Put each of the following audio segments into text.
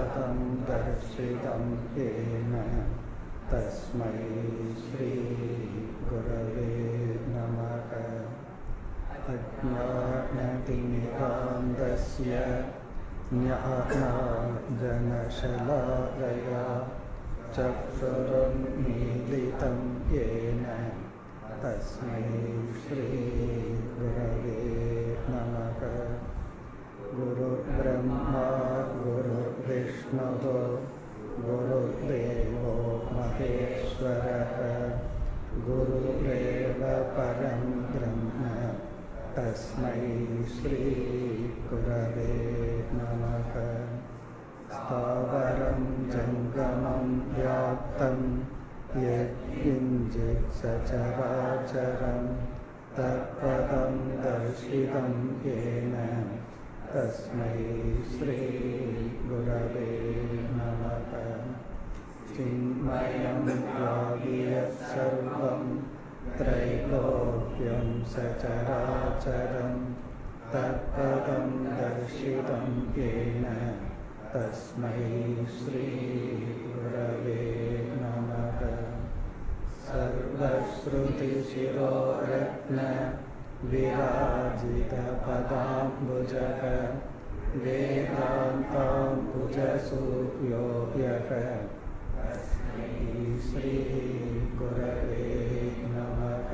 पदं दर्शितं येन तस्मै श्री गुरवे नमः। अज्ञानतिमिरान्धस्य ज्ञानाञ्जनशलाकया चक्षुरुन्मीलितं येन तस्मै श्री गुरवे नमः। गुरुर्ब्रह्मा गुरुर्विष्णुः गुरुर्देवो महेश्वरः गुरुरेव परं ब्रह्म तस्मै श्री गुरवे नमः। स्थावरं जङ्गमं व्याप्तं यत्किञ्चित् सचराचरं तत्पदं दर्शितं येन तस्मै श्री गुरवे नमः। चिन्मयं यावत् सर्वं त्रैलोक्यं सचराचरं तत्पदं दर्शितं येन तस्मै श्री गुरवे नमः। सर्वश्रुतिशिरोरत्न विराजितपदाम्बुजः वेदान्ताम्बुजसूर्यो यः तस्मै श्री गुरवे नमः।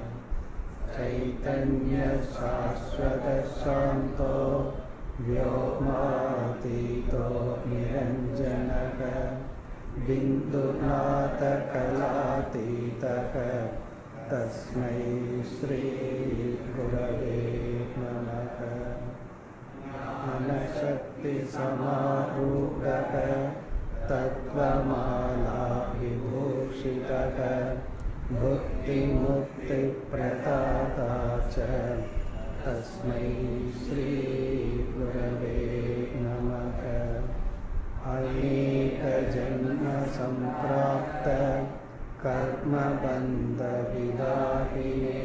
चैतन्यशाश्वतशान्तो व्योमातीतो निरञ्जनः बिन्दुनाथकलातीतः तस्मै श्री गुरवे नमः। ज्ञानशक्तिसमारूढः तत्त्वमाला विभूषितः भुक्तिमुक्तिप्रदाता च तस्मै श्री गुरवे नमः। अनेकजन्मसम्प्राप्त कर्मबन्धविदाहिने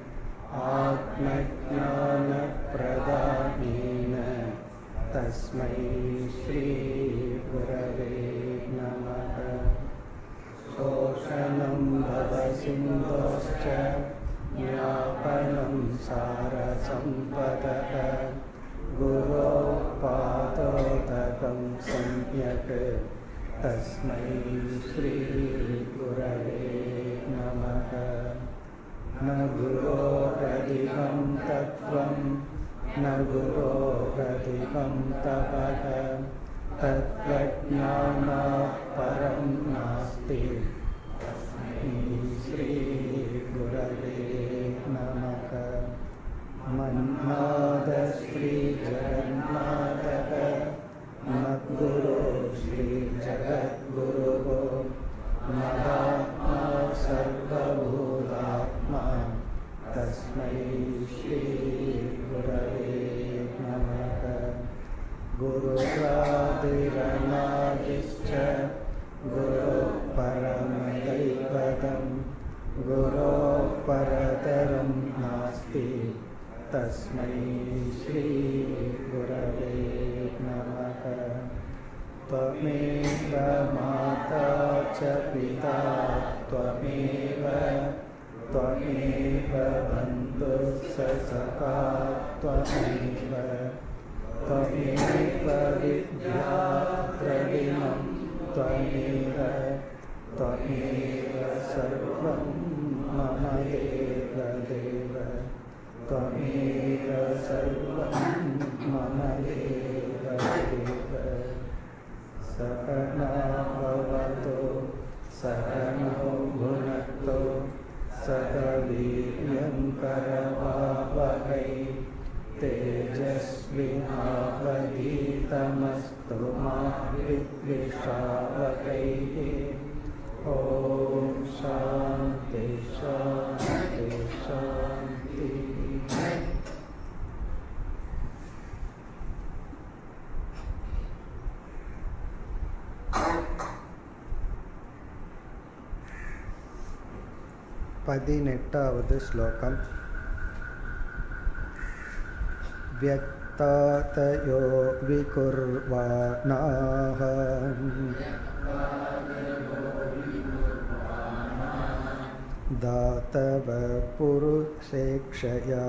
आत्मज्ञानप्रदानेन तस्मै श्री गुरवे नमः। शोषणं भवसिन्धोश्च ज्ञापनं सारसम्पदः गुरोः पादोदकं सम्यक् तस्मै श्री गुरवे नमः। न गुरोरधिकं तत्त्वं न गुरोरधिकं तपः तत्त्वज्ञानात् परं नास्ति तस्मै श्री गुरवे नमः। मन्नाद श्री जगन्नाथः मद्गुरो श्री जगद्गुरुः मदात्मा सर्वभूतात्मा तस्मै श्री गुरवे नमः। गुरुरादिरनादिश्च गुरोः परमदैवतं गुरोः परतरं नास्ति तस्मै श्री गुरवे नमः। त्वमेव माता च पिता त्वमेव बन्धुः सखा त्वमेव विद्या द्रविणं त्वमेव सर्वं मम देव त्वमेव सर्वं मम देव। सहना भवतु सहनौ भुनक्तु सह वीर्यं करवावहै तेजस्विनावधीतमस्तु मा विद्विषावहैः। ॐ शान्ति शान्ति शान्ति। பதினெட்டாவது ஸ்லோகம். व्यक्तातयो विकुर्वाणाः தாதவ புருஷேக்ஷயா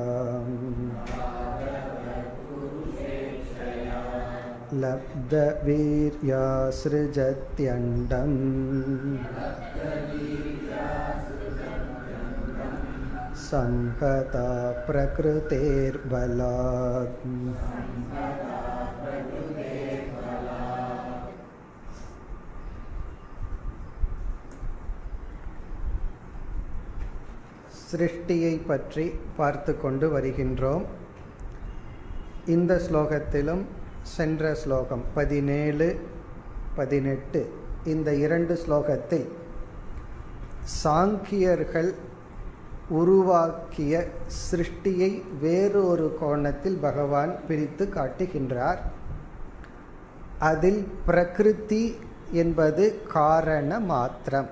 லப்த வீர்யா ஸ்ருஜத்யண்டம் சம்ஹதா பிரகிருதேர்பலாத். சிருஷ்டியை பற்றி பார்த்து கொண்டு வருகின்றோம். இந்த ஸ்லோகத்திலும் சென்ற ஸ்லோகம் 17, 18 இந்த 2 ஸ்லோகத்தில் சாங்கியர்கள் உருவாக்கிய சிருஷ்டியை வேறொரு கோணத்தில் பகவான் பிரித்து காட்டுகின்றார். அதில் பிரகிருதி என்பது காரண மாத்திரம்.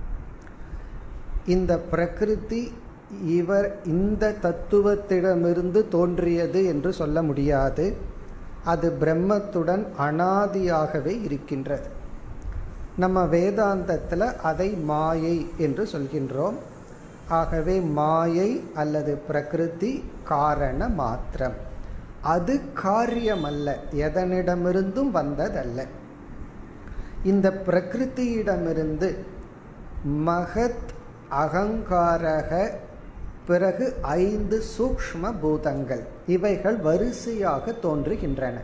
இந்த பிரகிருதி இந்த தத்துவத்திடமிருந்து தோன்றியது என்று சொல்ல முடியாது. அது பிரம்மத்துடன் அனாதியாகவே இருக்கின்றது. நம்ம வேதாந்தத்தில் அதை மாயை என்று சொல்கின்றோம். ஆகவே மாயை அல்லது பிரகிருதி காரண மாத்திரம். அது காரியமல்ல, எதனிடமிருந்தும் வந்ததல்ல. இந்த பிரகிருதியிடமிருந்து மகத், அகங்காரக, பிறகு 5 சூக்ஷ்ம பூதங்கள், இவைகள் வரிசையாக தோன்றுகின்றன.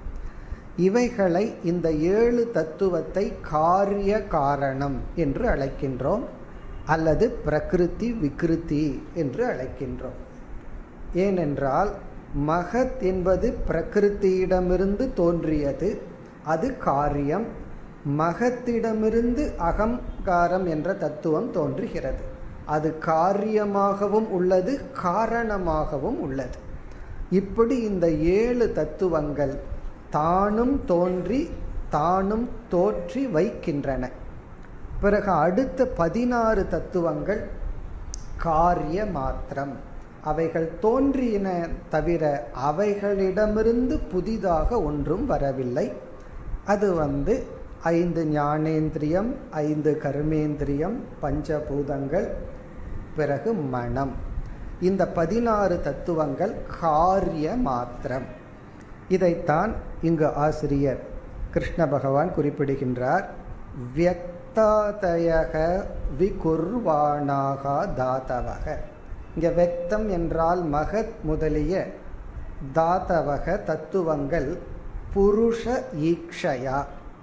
இவைகளை இந்த 7 தத்துவத்தை காரிய காரணம் என்று அழைக்கின்றோம், அல்லது பிரகிருதி விகிருதி என்று அழைக்கின்றோம். ஏனென்றால் மகத் என்பது பிரகிருதியிடமிருந்து தோன்றியது, அது காரியம். மகத்திடமிருந்து அகங்காரம் என்ற தத்துவம் தோன்றுகிறது, அது காரியமாகவும் உள்ளது, காரணமாகவும் உள்ளது. இப்படி இந்த 7 தத்துவங்கள் தானும் தோன்றி தானும் தோற்றி வைக்கின்றன. பிறகு அடுத்த 16 தத்துவங்கள் காரிய மாத்திரம். அவைகள் தோன்றின தவிர அவைகளிடமிருந்து புதிதாக ஒன்றும் வரவில்லை. அது 5 ஞானேந்திரியம், 5 கர்மேந்திரியம், பஞ்சபூதங்கள், பிறகு மனம். இந்த 16 தத்துவங்கள் காரிய மாத்திரம். இதைத்தான் இங்கு ஆசிரியர் கிருஷ்ண பகவான் குறிப்பிடுகின்றார். வியக்தாதயக விகுர்வாணாக தாதவக. இங்க வெக்தம் என்றால் மகத் முதலிய தாதவக தத்துவங்கள் புருஷ ஈக்ஷயா.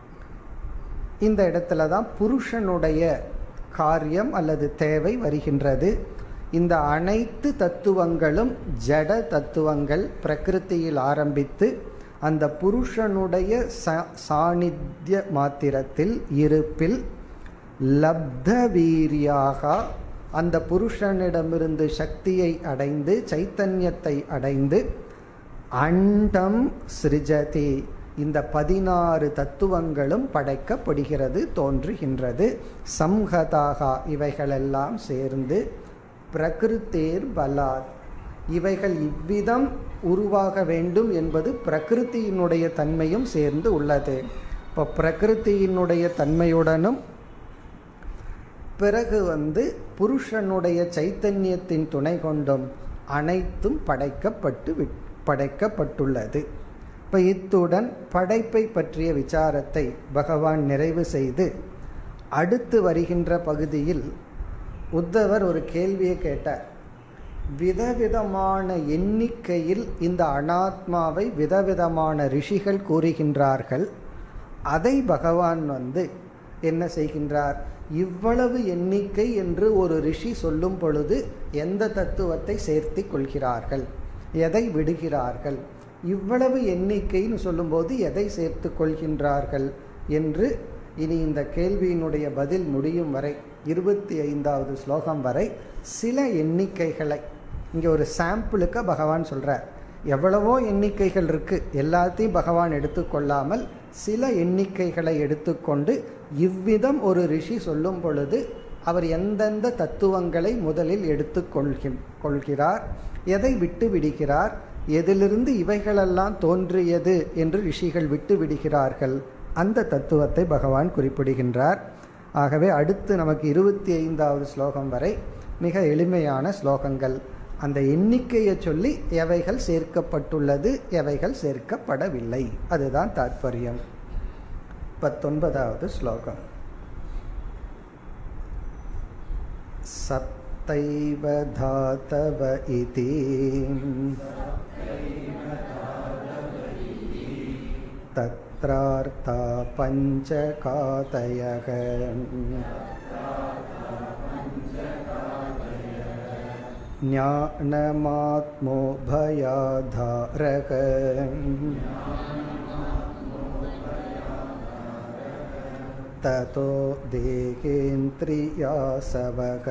இந்த இடத்துல தான் புருஷனுடைய காரியம் அல்லது தேவை வருகின்றது. இந்த அனைத்து தத்துவங்களும் ஜட தத்துவங்கள், பிரகிருதியில் ஆரம்பித்து அந்த புருஷனுடைய சாநித்திய மாத்திரத்தில் இருப்பில் லப்த வீரியாக அந்த புருஷனிடமிருந்து சக்தியை அடைந்து சைத்தன்யத்தை அடைந்து அண்டம் சிருஜதி, இந்த 16 தத்துவங்களும் படைக்கப்படுகிறது, தோன்றுகின்றது. சம்ஹதாக, இவைகளெல்லாம் சேர்ந்து பிரகிருத்தேர் பலாத், இவைகள் இவ்விதம் உருவாக வேண்டும் என்பது பிரகிருதியினுடைய தன்மையும் சேர்ந்து உள்ளது. இப்போ பிரகிருதியினுடைய தன்மையுடனும் பிறகு புருஷனுடைய சைத்தன்யத்தின் துணை கொண்டும் அனைத்தும் படைக்கப்பட்டுள்ளது. இப்போ இத்துடன் படைப்பை பற்றிய விசாரத்தை பகவான் நிறைவு செய்து அடுத்து வருகின்ற பகுதியில் உத்தவர் ஒரு கேள்வியை கேட்டார். விதவிதமான எண்ணிக்கையில் இந்த அனாத்மாவை விதவிதமான ரிஷிகள் கூறுகின்றார்கள். அதை பகவான் என்ன செய்கின்றார்? இவ்வளவு எண்ணிக்கை என்று ஒரு ரிஷி சொல்லும் பொழுது எந்த தத்துவத்தை சேர்த்து கொள்கிறார்கள், எதை விடுகிறார்கள், இவ்வளவு எண்ணிக்கைன்னு சொல்லும்போது எதை சேர்த்து கொள்கின்றார்கள் என்று இனி இந்த கேள்வியினுடைய பதில் முடியும் வரை 25வது ஸ்லோகம் வரை சில எண்ணிக்கைகளை இங்கே ஒரு சாம்பிளுக்கு பகவான் சொல்றார். எவ்வளவோ எண்ணிக்கைகள் இருக்கு, எல்லாத்தையும் பகவான் எடுத்துக்கொள்ளாமல் சில எண்ணிக்கைகளை எடுத்துக்கொண்டு இவ்விதம் ஒரு ரிஷி சொல்லும் பொழுது அவர் எந்தெந்த தத்துவங்களை முதலில் எடுத்துக்கொள்கிறார், எதை விட்டு விடுகிறார், எதிலிருந்து இவைகளெல்லாம் தோன்றியது என்று ரிஷிகள் விட்டு விடுகிறார்கள், அந்த தத்துவத்தை பகவான் குறிப்பிடுகின்றார். ஆகவே அடுத்து நமக்கு 25வது ஸ்லோகம் வரை மிக எளிமையான ஸ்லோகங்கள். அந்த எண்ணிக்கையை சொல்லி எவைகள் சேர்க்கப்பட்டுள்ளது, எவைகள் சேர்க்கப்படவில்லை, அதுதான் தாத்பர்யம். 19வது ஸ்லோகம். சப்தைவ தாதவ இதி தத்ரார்த்தா பஞ்சகாதயக ஞானமாத்மோபயாதாரக ததோ தேகேந்திரியாசவக.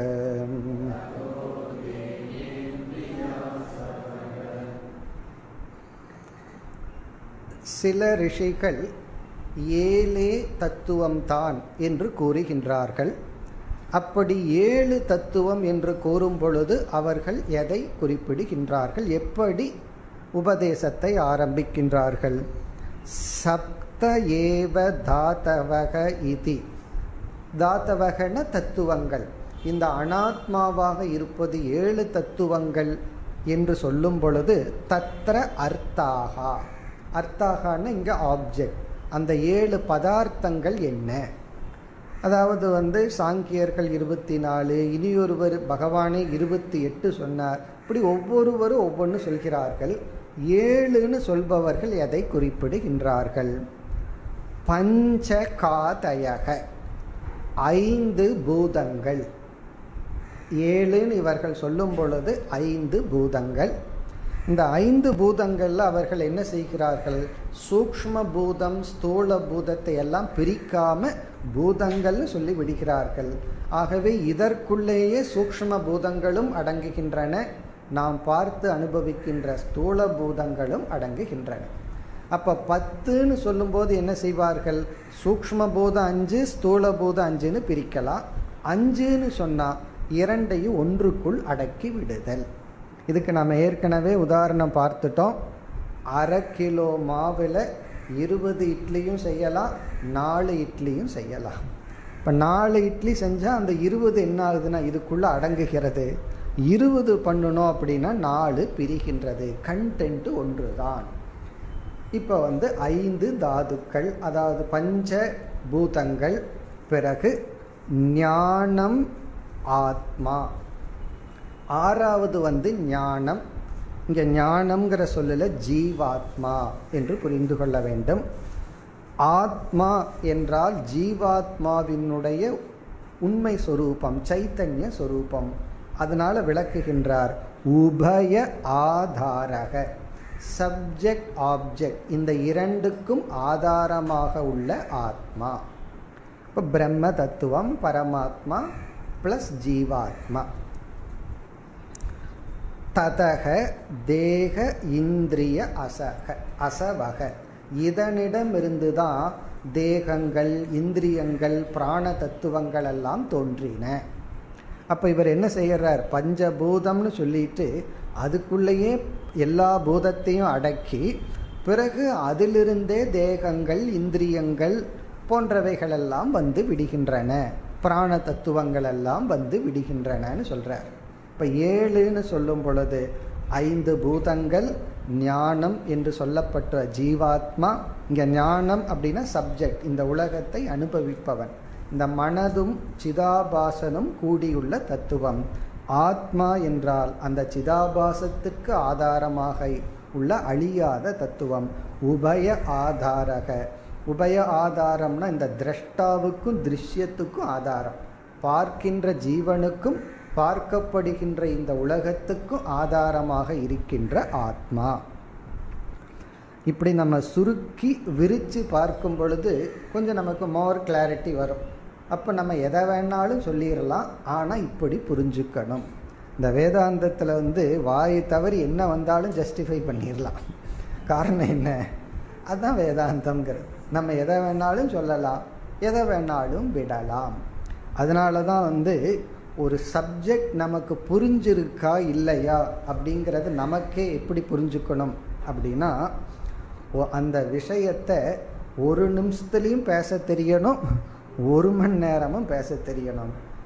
சில ரிஷிகள் 7 தத்துவம்தான் என்று கூறுகின்றார்கள். அப்படி 7 தத்துவம் என்று கூறும் பொழுது அவர்கள் எதை குறிப்பிடுகின்றார்கள், எப்படி உபதேசத்தை ஆரம்பிக்கின்றார்கள்? சப்த ஏவ தாதவக இதி. தாதவகன தத்துவங்கள், இந்த அனாத்மாவாக இருப்பது 7 தத்துவங்கள் என்று சொல்லும் பொழுது தத்ர அர்த்தாகா. அர்த்தாகான இங்க ஆப்ஜெக்ட், அந்த 7 பதார்த்தங்கள் என்ன? அதாவது சாங்கியர்கள் 24, இனியொருவர் பகவானே 28 சொன்னார். இப்படி ஒவ்வொருவரும் ஒவ்வொன்று சொல்கிறார்கள். 7ன்னு சொல்பவர்கள் எதை குறிப்பிடுகின்றார்கள்? பஞ்சகாதயக, 5 பூதங்கள். 7ன்னு இவர்கள் சொல்லும் பொழுது 5 பூதங்கள். இந்த 5 பூதங்கள்ல அவர்கள் என்ன செய்கிறார்கள்? சூக்ஷ்ம பூதம் ஸ்தூல பூதத்தை எல்லாம் பிரிக்காம பூதங்கள்னு சொல்லி விடுகிறார்கள். ஆகவே இதற்குள்ளேயே சூக்ஷ்ம பூதங்களும் அடங்குகின்றன, நாம் பார்த்து அனுபவிக்கின்ற ஸ்தூல பூதங்களும் அடங்குகின்றன. அப்ப 10ன்னு சொல்லும் போது என்ன செய்வார்கள்? சூக்ஷ்ம பூதம் 5, ஸ்தூல பூதம் 5ன்னு பிரிக்கலாம். 5ன்னு சொன்னா 2ஐயும் ஒன்றுக்குள் அடக்கி விடுதல். இதுக்கு நம்ம ஏற்கனவே உதாரணம் பார்த்துட்டோம். 1/2 கிலோ மாவில் 20 இட்லியும் செய்யலாம், 4 இட்லியும் செய்யலாம். இப்போ 4 இட்லி செஞ்சால் அந்த 20 என்ன ஆகுதுன்னா இதுக்குள்ளே அடங்குகிறது. 20 பண்ணணும் அப்படின்னா 4 பிரிகின்றது. கண்டென்ட் ஒன்று தான். இப்போ 5 தாதுக்கள், அதாவது பஞ்ச பூதங்கள், பிறகு ஞானம், ஆத்மா. 6வது ஞானம். இங்க ஞானம்ங்கிற சொல்லல ஜீவாத்மா என்று புரிந்து கொள்ள வேண்டும். ஆத்மா என்றால் ஜீவாத்மாவினுடைய உண்மை சொரூபம், சைத்தன்ய சொரூபம். அதனால விளக்குகின்றார் உபய ஆதாரக, சப்ஜெக்ட் ஆப்ஜெக்ட், இந்த இரண்டுக்கும் ஆதாரமாக உள்ள ஆத்மா. இப்போ பிரம்ம தத்துவம், பரமாத்மா பிளஸ் ஜீவாத்மா. ததக தேக இந்திரிய அசவக, இதனிடமிருந்துதான் தேகங்கள், இந்திரியங்கள், பிராண தத்துவங்கள் எல்லாம் தோன்றின. அப்ப இவர் என்ன செய்யறார்? பஞ்சபூதம்னு சொல்லிட்டு அதுக்குள்ளேயே எல்லா பூதத்தையும் அடக்கி, பிறகு அதிலிருந்தே தேகங்கள், இந்திரியங்கள் போன்றவைகள் எல்லாம் விடுகின்றன, பிராண தத்துவங்கள் எல்லாம் விடுகின்றனன்னு சொல்றார். இப்ப 7ன்னு சொல்லும் பொழுது 5 பூதங்கள், ஞானம் என்று சொல்லப்பட்ட ஜீவாத்மா. இங்க ஞானம் அப்படின்னா சப்ஜெக்ட், இந்த உலகத்தை அனுபவிப்பவன். இந்த மனதும் சிதாபாசனும் கூடியுள்ள தத்துவம். ஆத்மா என்றால் அந்த சிதாபாசத்துக்கு ஆதாரமாக உள்ள அழியாத தத்துவம். உபய ஆதாரக, உபய ஆதாரம்னா இந்த திரஷ்டாவுக்கும் திருஷ்யத்துக்கும் ஆதாரம், பார்க்கின்ற ஜீவனுக்கும் பார்க்கப்படுகின்ற இந்த உலகத்துக்கும் ஆதாரமாக இருக்கின்ற ஆத்மா. இப்படி நம்ம சுருக்கி விரிச்சு பார்க்கும் பொழுது கொஞ்சம் நமக்கு மோர் கிளாரிட்டி வரும். அப்போ நம்ம எதை வேணாலும் சொல்லிடலாம், ஆனால் இப்படி புரிஞ்சுக்கணும். இந்த வேதாந்தத்தில் வாயை தவறி என்ன வந்தாலும் ஜஸ்டிஃபை பண்ணிடலாம். காரணம் என்ன? அதுதான் வேதாந்தம்ங்கிறது. நம்ம எதை வேணாலும் சொல்லலாம், எதை வேணாலும் விடலாம். அதனால தான் ஒரு சப்ஜெக்ட் நமக்கு புரிஞ்சிருக்கா இல்லையா அப்படிங்கிறது நமக்கே எப்படி புரிஞ்சுக்கணும் அப்படின்னா, அந்த விஷயத்தை 1 நிமிஷத்துலையும் பேச தெரியணும், 1 மணி நேரமும் பேச தெரியணும்.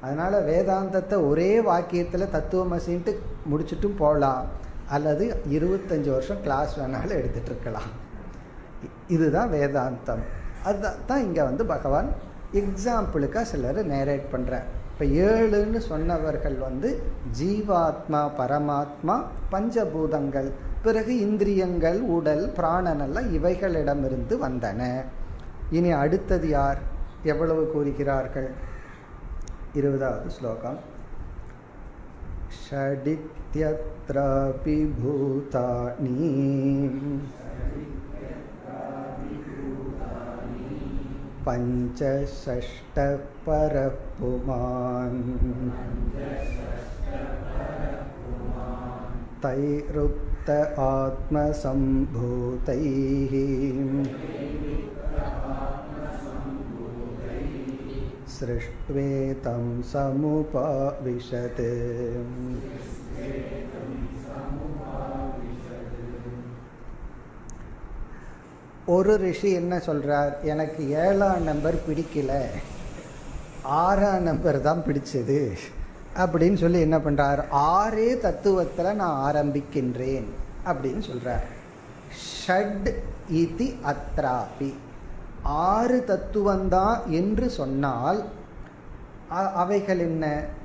அதனால வேதாந்தத்தை ஒரே வாக்கியத்தில் தத்துவமசின்ட்டு முடிச்சுட்டும் போகலாம், அல்லது 25 வருஷம் கிளாஸ் வேணாலும் எடுத்துட்டு இருக்கலாம். இதுதான் வேதாந்தம். அதுதான் இங்கே பகவான் எக்ஸாம்பிளுக்காக சிலர் நேரேட் பண்ணுறார். இப்போ 7ன்னு சொன்னவர்கள் ஜீவாத்மா, பரமாத்மா, பஞ்சபூதங்கள், பிறகு இந்திரியங்கள், உடல், பிராணன் எல்லாம் இவைகளிடமிருந்து வந்தன. இனி அடுத்தது யார், எவ்வளவு கூறுகிறார்கள்? 20வது ஸ்லோகம். ஷடித்யத்ராபி பூதானி பஞ்சஷஷ்ட பரப்புமான் தைருக்த ஆத்மசம்பூதைஹி ஸ்ருஷ்ட்வேதம் சமுபாவிஷத். ஒரு ரிஷி என்ன சொல்றார், எனக்கு 7ஆம் நம்பர் பிடிக்கல, 6ஆம் நம்பர் தான் பிடிச்சது அப்படின்னு சொல்லி என்ன பண்றார், 6 தத்துவத்தில் நான் ஆரம்பிக்கின்றேன் அப்படின்னு சொல்றார். ஷட் இதி அத்ராபி, 6 தத்துவந்தான் என்று சொன்னால் அவைகள் என்ன?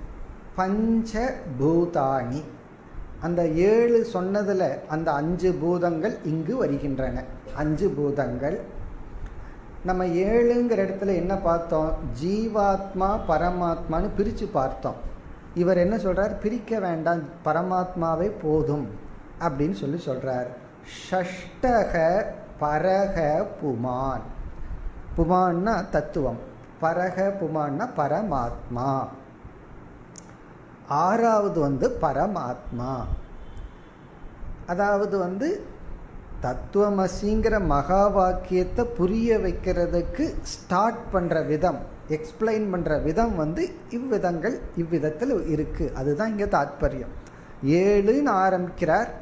பஞ்சபூதானி, அந்த 7 சொன்னதுல அந்த 5 பூதங்கள் இங்கு வருகின்றன. 5 பூதங்கள். நம்ம 7ங்கிற இடத்துல என்ன பார்த்தோம்? ஜீவாத்மா, பரமாத்மான்னு பிரித்து பார்த்தோம். இவர் என்ன சொல்றார், பிரிக்க வேண்டாம், பரமாத்மாவே போதும் அப்படின்னு சொல்லி சொல்றார். ஷஷ்டக பரக புமான், புமான்னா தத்துவம், பரக புமான்னா பரமாத்மா. 6வது பரமாத்மா. அதாவது தத்துவமசிங்கிற மகா வாக்கியத்தை புரிய வைக்கிறதுக்கு ஸ்டார்ட் பண்ற விதம், எக்ஸ்பிளைன் பண்ற விதம் இவ்விதத்தில் இருக்கு. அதுதான் இங்க தாத்பரியம். 7ன்னு ஆரம்பிக்கிறார்.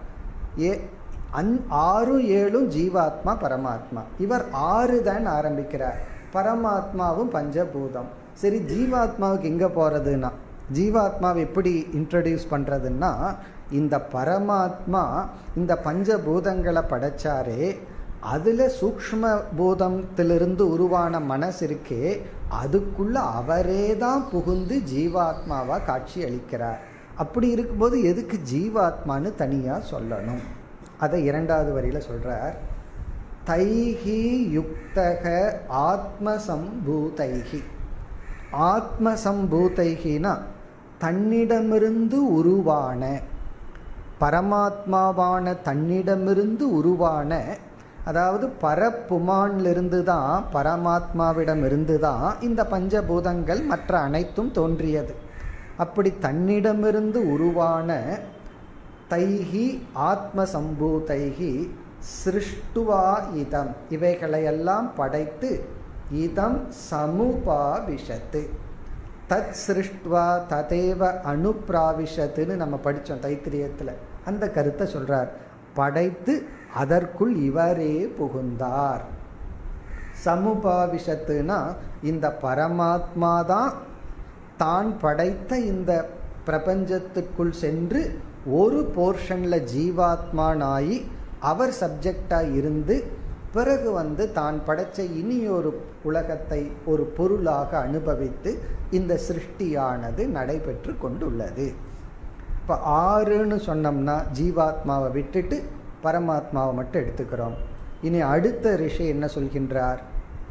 6 7 ஜீவாத்மா, பரமாத்மா. இவர் 6 தான் ஆரம்பிக்கிறார். பரமாத்மாவும் பஞ்சபூதம். சரி, ஜீவாத்மாவுக்கு எங்க போறதுன்னா, ஜீவாத்மாவை எப்படி இன்ட்ரடியூஸ் பண்றதுன்னா, இந்த பரமாத்மா இந்த பஞ்சபூதங்களை படைச்சாரே, அதுல சூக்ஷ்ம பூதத்திலிருந்து உருவான மனசு இருக்கே, அதுக்குள்ள அவரே தான் புகுந்து ஜீவாத்மாவா காட்சி அளிக்கிறார். அப்படி இருக்கும்போது எதுக்கு ஜீவாத்மான்னு தனியா சொல்லணும்? அதை 2வது வரியில சொல்றார். தைஹி யுக்தக ஆத்மசம்பூதைஹி. ஆத்மசம்பூதைஹினா தன்னிடமிருந்து உருவான, பரமாத்மாவான தன்னிடமிருந்து உருவான, அதாவது பரப்புமானிலிருந்து தான், பரமாத்மாவிடமிருந்து தான் இந்த பஞ்சபூதங்கள் மற்ற அனைத்தும் தோன்றியது. அப்படி தன்னிடமிருந்து உருவான தைஹி ஆத்மசம்பூதைஹி சிருஷ்டுவா இதம், இவைகளையெல்லாம் படைத்து, இதம் சமுபாவிஷத்து, தத் சிருஷ்டுவா ததேவ அனுப்ராவிஷத்துன்னு நம்ம படித்தோம் தைத்திரியத்தில். அந்த கருத்தை சொல்றார். படைத்து அதற்குள் இவரே புகுந்தார். சமுபாவிஷத்துனா இந்த பரமாத்மா தான் படைத்த இந்த பிரபஞ்சத்துக்குள் சென்று ஒரு போர்ஷன்ல ஜீவாத்மானாயி அவர் சப்ஜெக்டா இருந்து, பிறகு தான் படைச்ச இனி ஒரு உலகத்தை ஒரு பொருளாக அனுபவித்து இந்த சிருஷ்டியானது நடைபெற்று கொண்டுள்ளது. இப்போ 6ன்னு சொன்னோம்னா ஜீவாத்மாவை விட்டுட்டு பரமாத்மாவை மட்டும் எடுத்துக்கிறோம். இனி அடுத்த ரிஷி என்ன சொல்கின்றார்?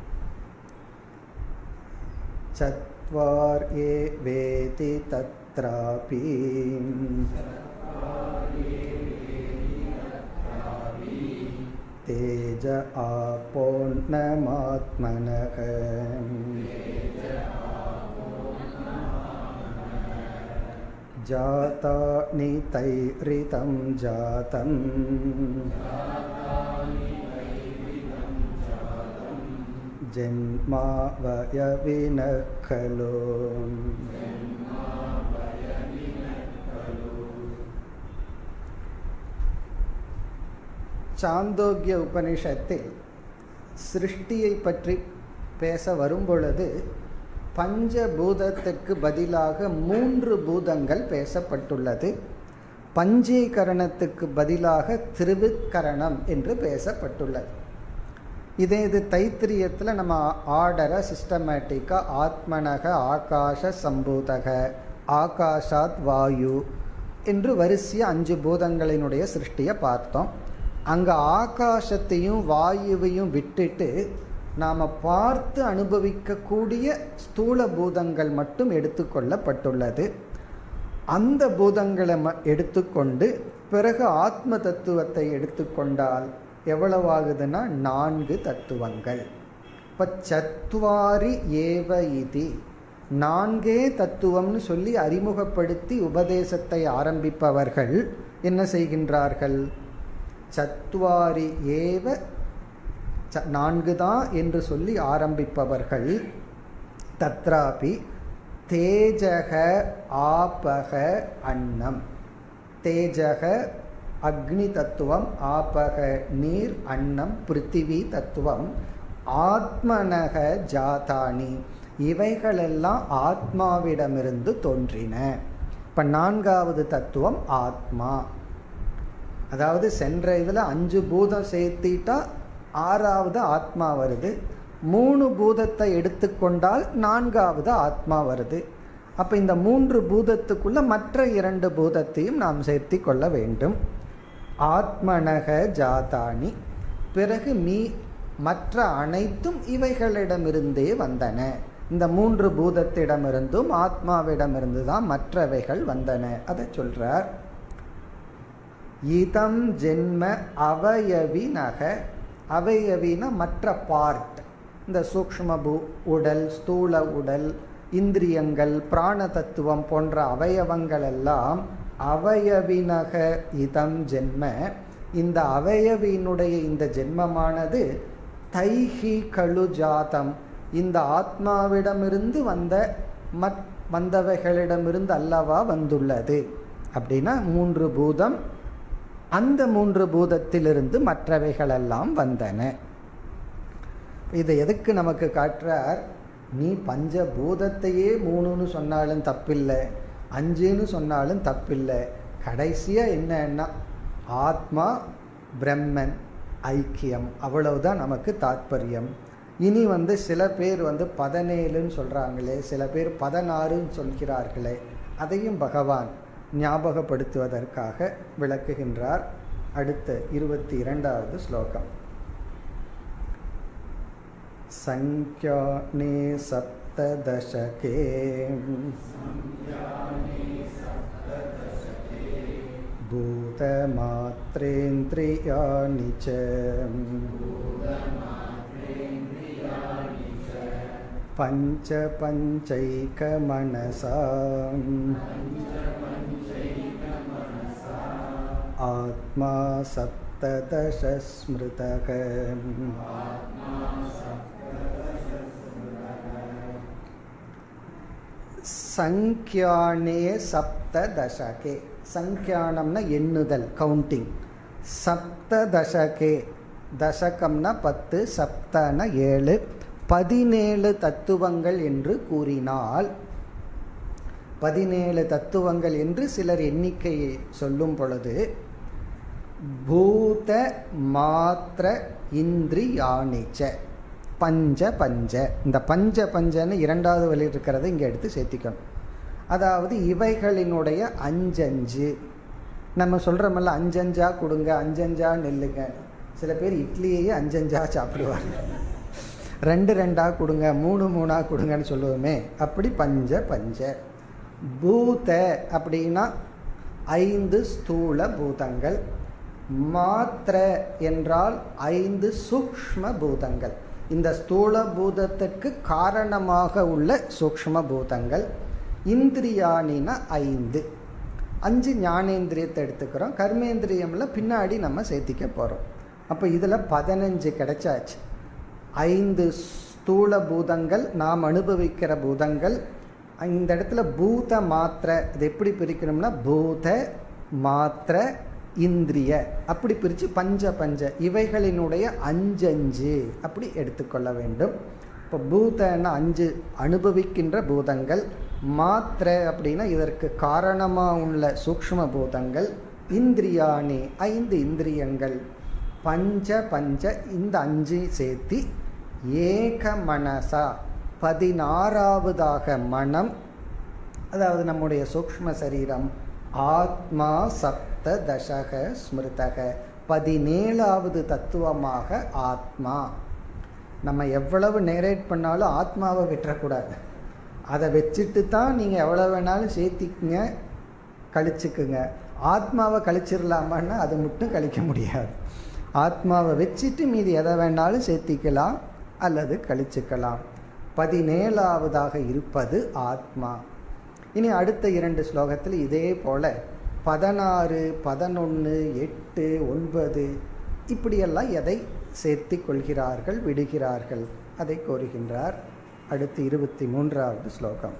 சத்வார் ஏ வேதி தத்ராபி தேஜ ஆபோன்னமாத்மனஹ ஜாதானி தைரிதம் ஜாதம் ஜன்மாவயவினः ഖലு. சாந்தோக்கிய உபனிஷத்தில் சிருஷ்டியை பற்றி பேச வரும்பொழுது பஞ்சபூதத்திற்கு பதிலாக 3 பூதங்கள் பேசப்பட்டுள்ளது. பஞ்சீகரணத்துக்கு பதிலாக திரிவித்கரணம் என்று பேசப்பட்டுள்ளது. இது தைத்திரியத்தில் நம்ம ஆர்டரை சிஸ்டமேட்டிக்கா ஆத்மனக ஆகாஷ சம்பூதக ஆகாஷாத் வாயு என்று வரிசைய 5 பூதங்களினுடைய சிருஷ்டியை பார்த்தோம். அங்க ஆகாசத்தையும் வாயுவையும் விட்டுட்டு நாம பார்த்து அனுபவிக்கக்கூடிய ஸ்தூல பூதங்கள் மட்டும் எடுத்துக்கொள்ளப்பட்டுள்ளது. அந்த பூதங்களை எடுத்துக்கொண்டு பிறகு ஆத்ம தத்துவத்தை எடுத்துக்கொண்டால் எவ்வளவாகுதுன்னா 4 தத்துவங்கள். இப்ப சத்வாரி ஏவ இதி 4 தத்துவம்னு சொல்லி அறிமுகப்படுத்தி உபதேசத்தை ஆரம்பிப்பவர்கள் என்ன செய்கின்றார்கள்? சத்வாரி ஏவ 4 தான் என்று சொல்லி ஆரம்பிப்பவர்கள் தத்ராபி தேஜக ஆபக அன்னம். தேஜக அக்னி தத்துவம், ஆபக நீர், அன்னம் பிருத்திவி தத்துவம், ஆத்மனக ஜாதானி இவைகளெல்லாம் ஆத்மாவிடமிருந்து தோன்றின. இப்ப 4வது தத்துவம் ஆத்மா. அதாவது சென்ற இதுல 5 பூதம் சேர்த்திட்டா 6வது ஆத்மா வருது. 3 பூதத்தை எடுத்துக்கொண்டால் 4வது ஆத்மா வருது. அப்ப இந்த 3 பூதத்துக்குள்ள மற்ற 2 பூதத்தையும் நாம் சேர்த்தி கொள்ள வேண்டும். ஆத்மனக ஜாதானி. பிறகு மற்ற அனைத்தும் இவைகளிடமிருந்தே வந்தன. இந்த 3 பூதத்திடமிருந்தும் ஆத்மாவிடமிருந்து தான் மற்றவைகள் வந்தன. அதை சொல்றார். இதம் ஜென்ம அவயவினக. அவயவின மற்ற பார்ட். இந்த சூக்ஷ்ம உடல், ஸ்தூல உடல், இந்திரியங்கள், பிராண தத்துவம் போன்ற அவயவங்கள் எல்லாம் அவயவினக இதம் ஜென்ம. இந்த அவயவினுடைய இந்த ஜென்மமானது தைஹி கலு ஜாதம். இந்த ஆத்மாவிடமிருந்து வந்தவைகளிடமிருந்து அல்லவா வந்துள்ளது. அப்படின்னா 3 பூதம், அந்த 3 பூதத்திலிருந்து மற்றவைகளெல்லாம் வந்தன. இதை எதுக்கு நமக்கு காட்டுறார்? நீ பஞ்சபூதத்தையே 3ன்னு சொன்னாலும் தப்பில்லை, 5ன்னு சொன்னாலும் தப்பில்லை. கடைசியா என்னன்னா ஆத்மா பிரம்மன் ஐக்கியம், அவ்வளவுதான் நமக்கு தாற்பயம். இனி சில பேர் 17ன்னு சொல்றாங்களே, சில பேர் 16ன்னு சொல்கிறார்களே, அதையும் பகவான் ஞாபகப்படுத்துவதற்காக விளக்குகின்றார். அடுத்த 22வது ஸ்லோகம். சங்க்யானே சப்ததசகே பூதமாத்ரேந்திரியாணி ச பஞ்ச பஞ்சைக மனசா ஆத்மா சப்ததச ஸ்மிருதக. சங்க்யானே சப்ததசகே. சங்கியானம்னா எண்ணுதல், கவுண்டிங். சப்ததசகே, தசகம்னா 10, சப்தன 7, 17 தத்துவங்கள் என்று கூறினால், 17 தத்துவங்கள் என்று சிலர் எண்ணிக்கையை சொல்லும் பொழுது பூத மாத்திர இந்திரியாணிச்ச பஞ்ச பஞ்ச. இந்த பஞ்ச பஞ்சன்னு 2வது வழி இருக்கிறத இங்க எடுத்து சேர்த்திக்கணும். அதாவது இவைகளினுடைய 5 நம்ம சொல்றோம்ல, 5 கொடுங்க, 5 நெல்லுங்க. சில பேர் இட்லியையே 5 சாப்பிடுவாங்க. 2 கொடுங்க, 3 கொடுங்கன்னு சொல்லுவோமே, அப்படி பஞ்ச பஞ்ச. பூத அப்படின்னா 5 ஸ்தூல பூதங்கள். மாத்திர என்றால் 5 சூக்ஷ்ம பூதங்கள். இந்த ஸ்தூல பூதத்திற்கு காரணமாக உள்ள சூக்ஷ்ம பூதங்கள். இந்திரியானினா 5 ஞானேந்திரியத்தை எடுத்துக்கிறோம். கர்மேந்திரியம்ல பின்னாடி நம்ம சேர்த்திக்க போறோம். அப்ப இதுல 15 கிடைச்சாச்சு. 5 ஸ்தூல பூதங்கள், நாம் அனுபவிக்கிற பூதங்கள். இந்த இடத்துல பூத மாத்திர, இது எப்படி பிரிக்கணும்னா பூத மாத்திர இந்திரிய அப்படி பிரிச்சு பஞ்ச பஞ்ச, இவைகளினுடைய 5 அப்படி எடுத்துக்கொள்ள வேண்டும். இப்போ பூதன்னா 5 அனுபவிக்கின்ற பூதங்கள், மாத்திரை அப்படின்னா இதற்கு காரணமாக உள்ள சூக்ஷ்ம பூதங்கள், இந்திரியாணி 5 இந்திரியங்கள், பஞ்ச பஞ்ச இந்த 5 சேர்த்தி ஏக மனசா 16வதாக மனம், அதாவது நம்முடைய சூக்ஷ்ம சரீரம், ஆத்மா சப்ததசக ஸ்மிருதக 17வது தத்துவமாக ஆத்மா. நம்ம எவ்வளவு நேரேட் பண்ணாலும் ஆத்மாவை விட்டுறக்கூடாது. அதை வச்சுட்டு தான் நீங்கள் எவ்வளோ வேணாலும் சேர்த்திக்குங்க, கழிச்சுக்குங்க. ஆத்மாவை கழிச்சிடலாமான்னா அது மட்டும் கழிக்க முடியாது. ஆத்மாவை வச்சுட்டு மீதி எதை வேணாலும் சேர்த்திக்கலாம் அல்லது கழிச்சுக்கலாம். 17வதாக இருப்பது ஆத்மா. இனி அடுத்த 2 ஸ்லோகத்தில் இதே போல 16, 11, 8, 9 இப்படியெல்லாம் எதை சேர்த்து கொள்கிறார்கள், விடுகிறார்கள், அதை கோருகின்றார். அடுத்து 23வது ஸ்லோகம்.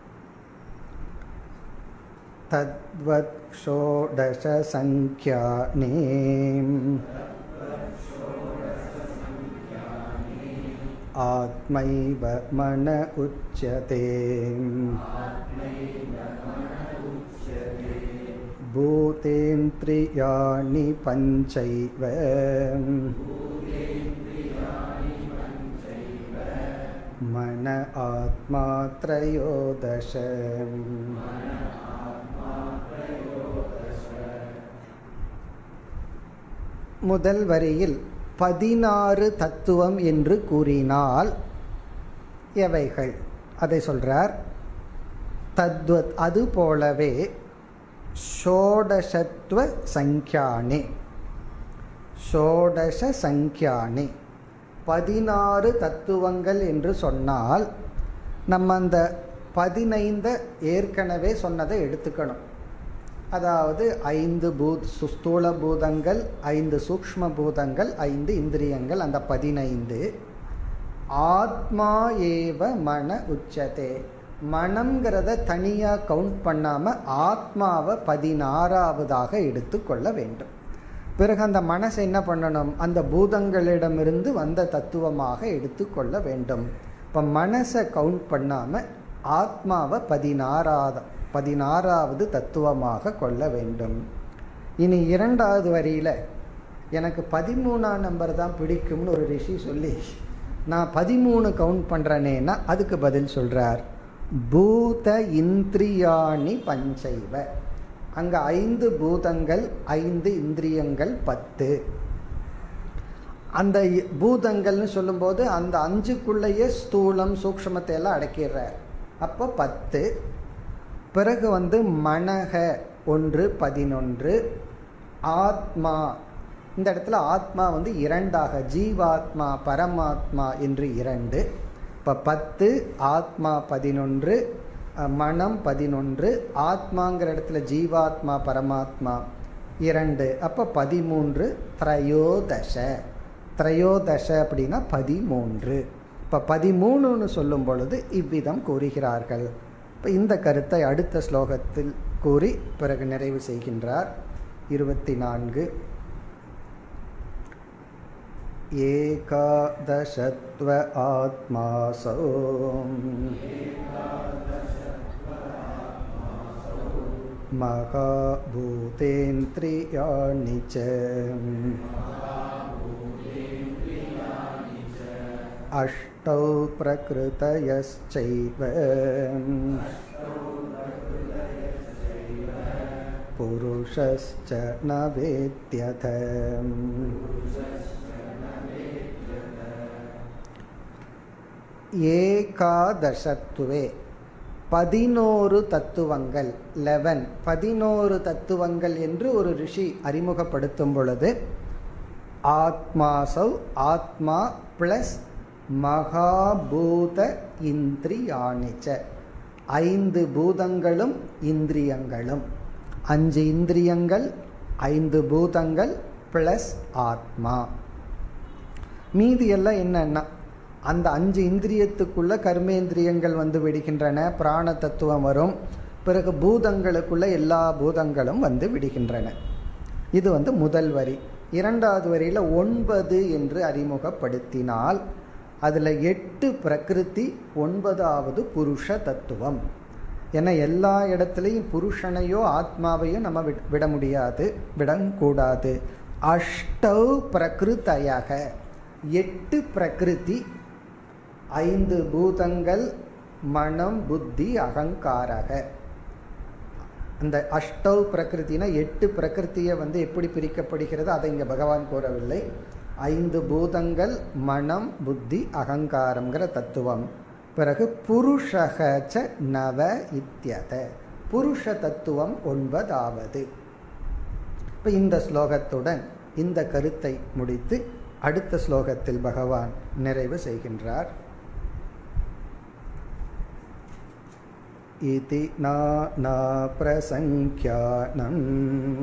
தத்வத் ஷோடச சங்க்யானே ஆத்மைவ மன உச்யதே பூதேந்திரியாணி பஞ்சைவ மன ஆத்மா த்ரயோதச. முதல் வரியில் 16 தத்துவம் என்று கூறினால் எவைகள் அதை சொல்றார். தத்வத் அது போலவே, ஷோடசத்வ சங்கியானே, ஷோடச சங்கியானே 16 தத்துவங்கள் என்று சொன்னால் நம்ம அந்த 15 ஏற்கனவே சொன்னதை எடுத்துக்கணும். அதாவது 5 ஸ்தூல பூதங்கள், 5 சூக்ஷ்ம பூதங்கள், 5 இந்திரியங்கள், அந்த 15. ஆத்மா ஏவ மன உச்சதே, மனம்ங்கிறத தனியாக கவுண்ட் பண்ணாமல் ஆத்மாவை 16வதாக எடுத்துக்கொள்ள வேண்டும். பிறகு அந்த மனசை என்ன பண்ணணும், அந்த பூதங்களிடமிருந்து வந்த தத்துவமாக எடுத்துக்கொள்ள வேண்டும். இப்போ மனசை கவுண்ட் பண்ணாமல் ஆத்மாவை 16வது தத்துவமாக கொள்ள வேண்டும். இனி 2வது வரியில் எனக்கு 13ஆம் நம்பர் தான் பிடிக்கும்னு ஒரு ரிஷி சொல்லி நான் 13 கவுண்ட் பண்ணுறேனேன்னா அதுக்கு பதில் சொல்கிறார், பூத இந்திரியாணி பஞ்சைவ. அங்கே 5 பூதங்கள், 5 இந்திரியங்கள் 10. அந்த பூதங்கள்னு சொல்லும்போது அந்த 5க்குள்ளேயே ஸ்தூலம் சூக்ஷ்மத்தை எல்லாம் அடக்கிடுறார். அப்போ 10. பிறகு மனக 1, 11. ஆத்மா, இந்த இடத்துல ஆத்மா 2ஆக, ஜீவாத்மா பரமாத்மா என்று 2. இப்போ 10, ஆத்மா 11, மனம் 11, ஆத்மாங்கிற இடத்துல ஜீவாத்மா பரமாத்மா 2, அப்போ 13. த்ரயோதச, த்ரயோதச அப்படின்னா 13. இப்போ 13ன்னு சொல்லும் பொழுது இவ்விதம் கூறுகிறார்கள். இப்போ இந்த கருத்தை அடுத்த ஸ்லோகத்தில் கூறி பிறகு நிறைவு செய்கின்றார். 24. ஏகாதசத்வ ஆத்மாசோ மகாபூதேந்திரியாணி ச அஷ்டௌ பிரகிருதயஸ்சைவ புருஷஸ்ச ந வேத்யத. ஏகாதசத்துவே 11 தத்துவங்கள், 11 தத்துவங்கள் என்று ஒரு ரிஷி அறிமுகப்படுத்தும் பொழுது ஆத்மாசௌ, ஆத்மா பிளஸ் மகாபூத இந்திரியாணிச்ச, 5 பூதங்களும் இந்திரியங்களும், 5 இந்திரியங்கள், 5 பூதங்கள் பிளஸ் ஆத்மா. மீதி எல்லாம் என்னன்னா அந்த 5 இந்திரியத்துக்குள்ள கர்மேந்திரியங்கள் விடுகின்றன, பிராண தத்துவம் வரும், பிறகு பூதங்களுக்குள்ள எல்லா பூதங்களும் விடுகின்றன. இது முதல் வரி. 2வது வரியில் 9 என்று அறிமுகப்படுத்தினால் அதுல 8 பிரகிருதி, 9வது புருஷ தத்துவம். ஏன்னா எல்லா இடத்துலையும் புருஷனையோ ஆத்மாவையோ நம்ம விட முடியாது, விடக்கூடாது. அஷ்டௌ பிரகிருதயக, 8 பிரகிருதி, 5 பூதங்கள், மனம், புத்தி, அகங்காரக. அந்த அஷ்டௌ பிரகிருத்தினா 8 பிரகிருத்தியை எப்படி பிரிக்கப்படுகிறது அதை இங்க பகவான் கூறவில்லை. 5 பூதங்கள், மனம், புத்தி, அகங்காரம்ங்கிற தத்துவம். பிறகு புருஷக நவ இத்யத, புருஷ தத்துவம் 9வது. இப்ப இந்த ஸ்லோகத்துடன் இந்த கருத்தை முடித்து அடுத்த ஸ்லோகத்தில் பகவான் நிறைவு செய்கின்றார். இதி நானா பிரசங்க்யானம்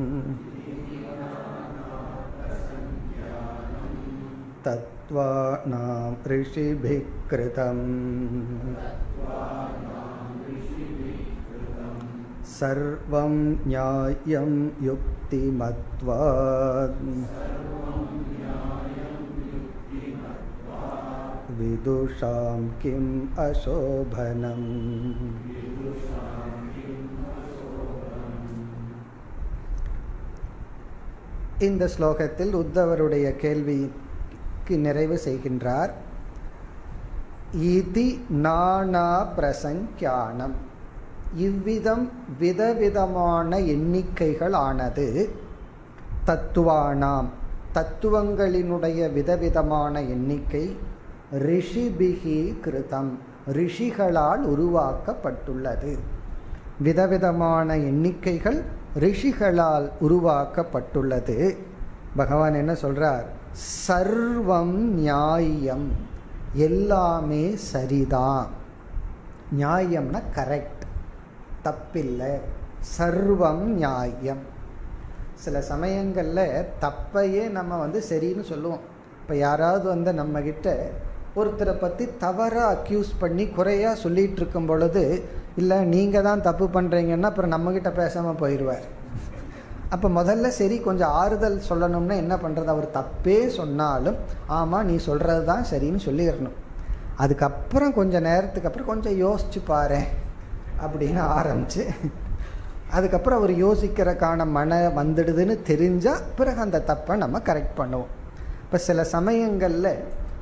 தத்வானாம் ரிஷிபிக் கிருதம் சர்வம் ஞாயம் யுக்திமத்வாத் விதுஷாம் கிம் அசோபனம். இந்த ஸ்லோகத்தில் உத்தவருடைய கேள்விக்கு நிறைவு செய்கின்றார். இதி நானா பிரசங்க்யானம், இவ்விதம் விதவிதமான எண்ணிக்கைகள் ஆனது, தத்துவானாம் தத்துவங்களினுடைய விதவிதமான எண்ணிக்கை, ரிஷிபிகி கிருதம் ரிஷிகளால் உருவாக்கப்பட்டுள்ளது. விதவிதமான எண்ணிக்கைகள் ரிஷிகளால் உருவாக்கப்பட்டுள்ளது. பகவான் என்ன சொல்றார்? சர்வம் நியாயம், எல்லாமே சரிதான். நியாயம்னா கரெக்ட், தப்பில்லை. சர்வம் நியாயம். சில சமயங்கள்ல தப்பையே நம்ம சரின்னு சொல்லுவோம். இப்ப யாராவது நம்ம கிட்ட ஒருத்தரை பத்தி தவறா அக்யூஸ் பண்ணி குறையா சொல்லிட்டு இருக்கும் பொழுது, இல்லை நீங்க தான் தப்பு பண்றீங்கன்னா அப்புறம் நம்ம கிட்ட பேசாம போயிடுவார். அப்ப முதல்ல சரி கொஞ்சம் ஆறுதல் சொல்லணும்னா என்ன பண்றது? அவர் தப்பே சொன்னாலும் ஆமா நீ சொல்றது தான் சரின்னு சொல்லிடணும். அதுக்கப்புறம் கொஞ்ச நேரத்துக்கு அப்புறம் கொஞ்சம் யோசிச்சு பாரு அப்படின்னு ஆரம்பிச்சு, அதுக்கப்புறம் அவர் யோசிக்கிறக்கான மன வந்துடுதுன்னு தெரிஞ்சா பிறகு அந்த தப்பை நம்ம கரெக்ட் பண்ணுவோம். இப்ப சில சமயங்கள்ல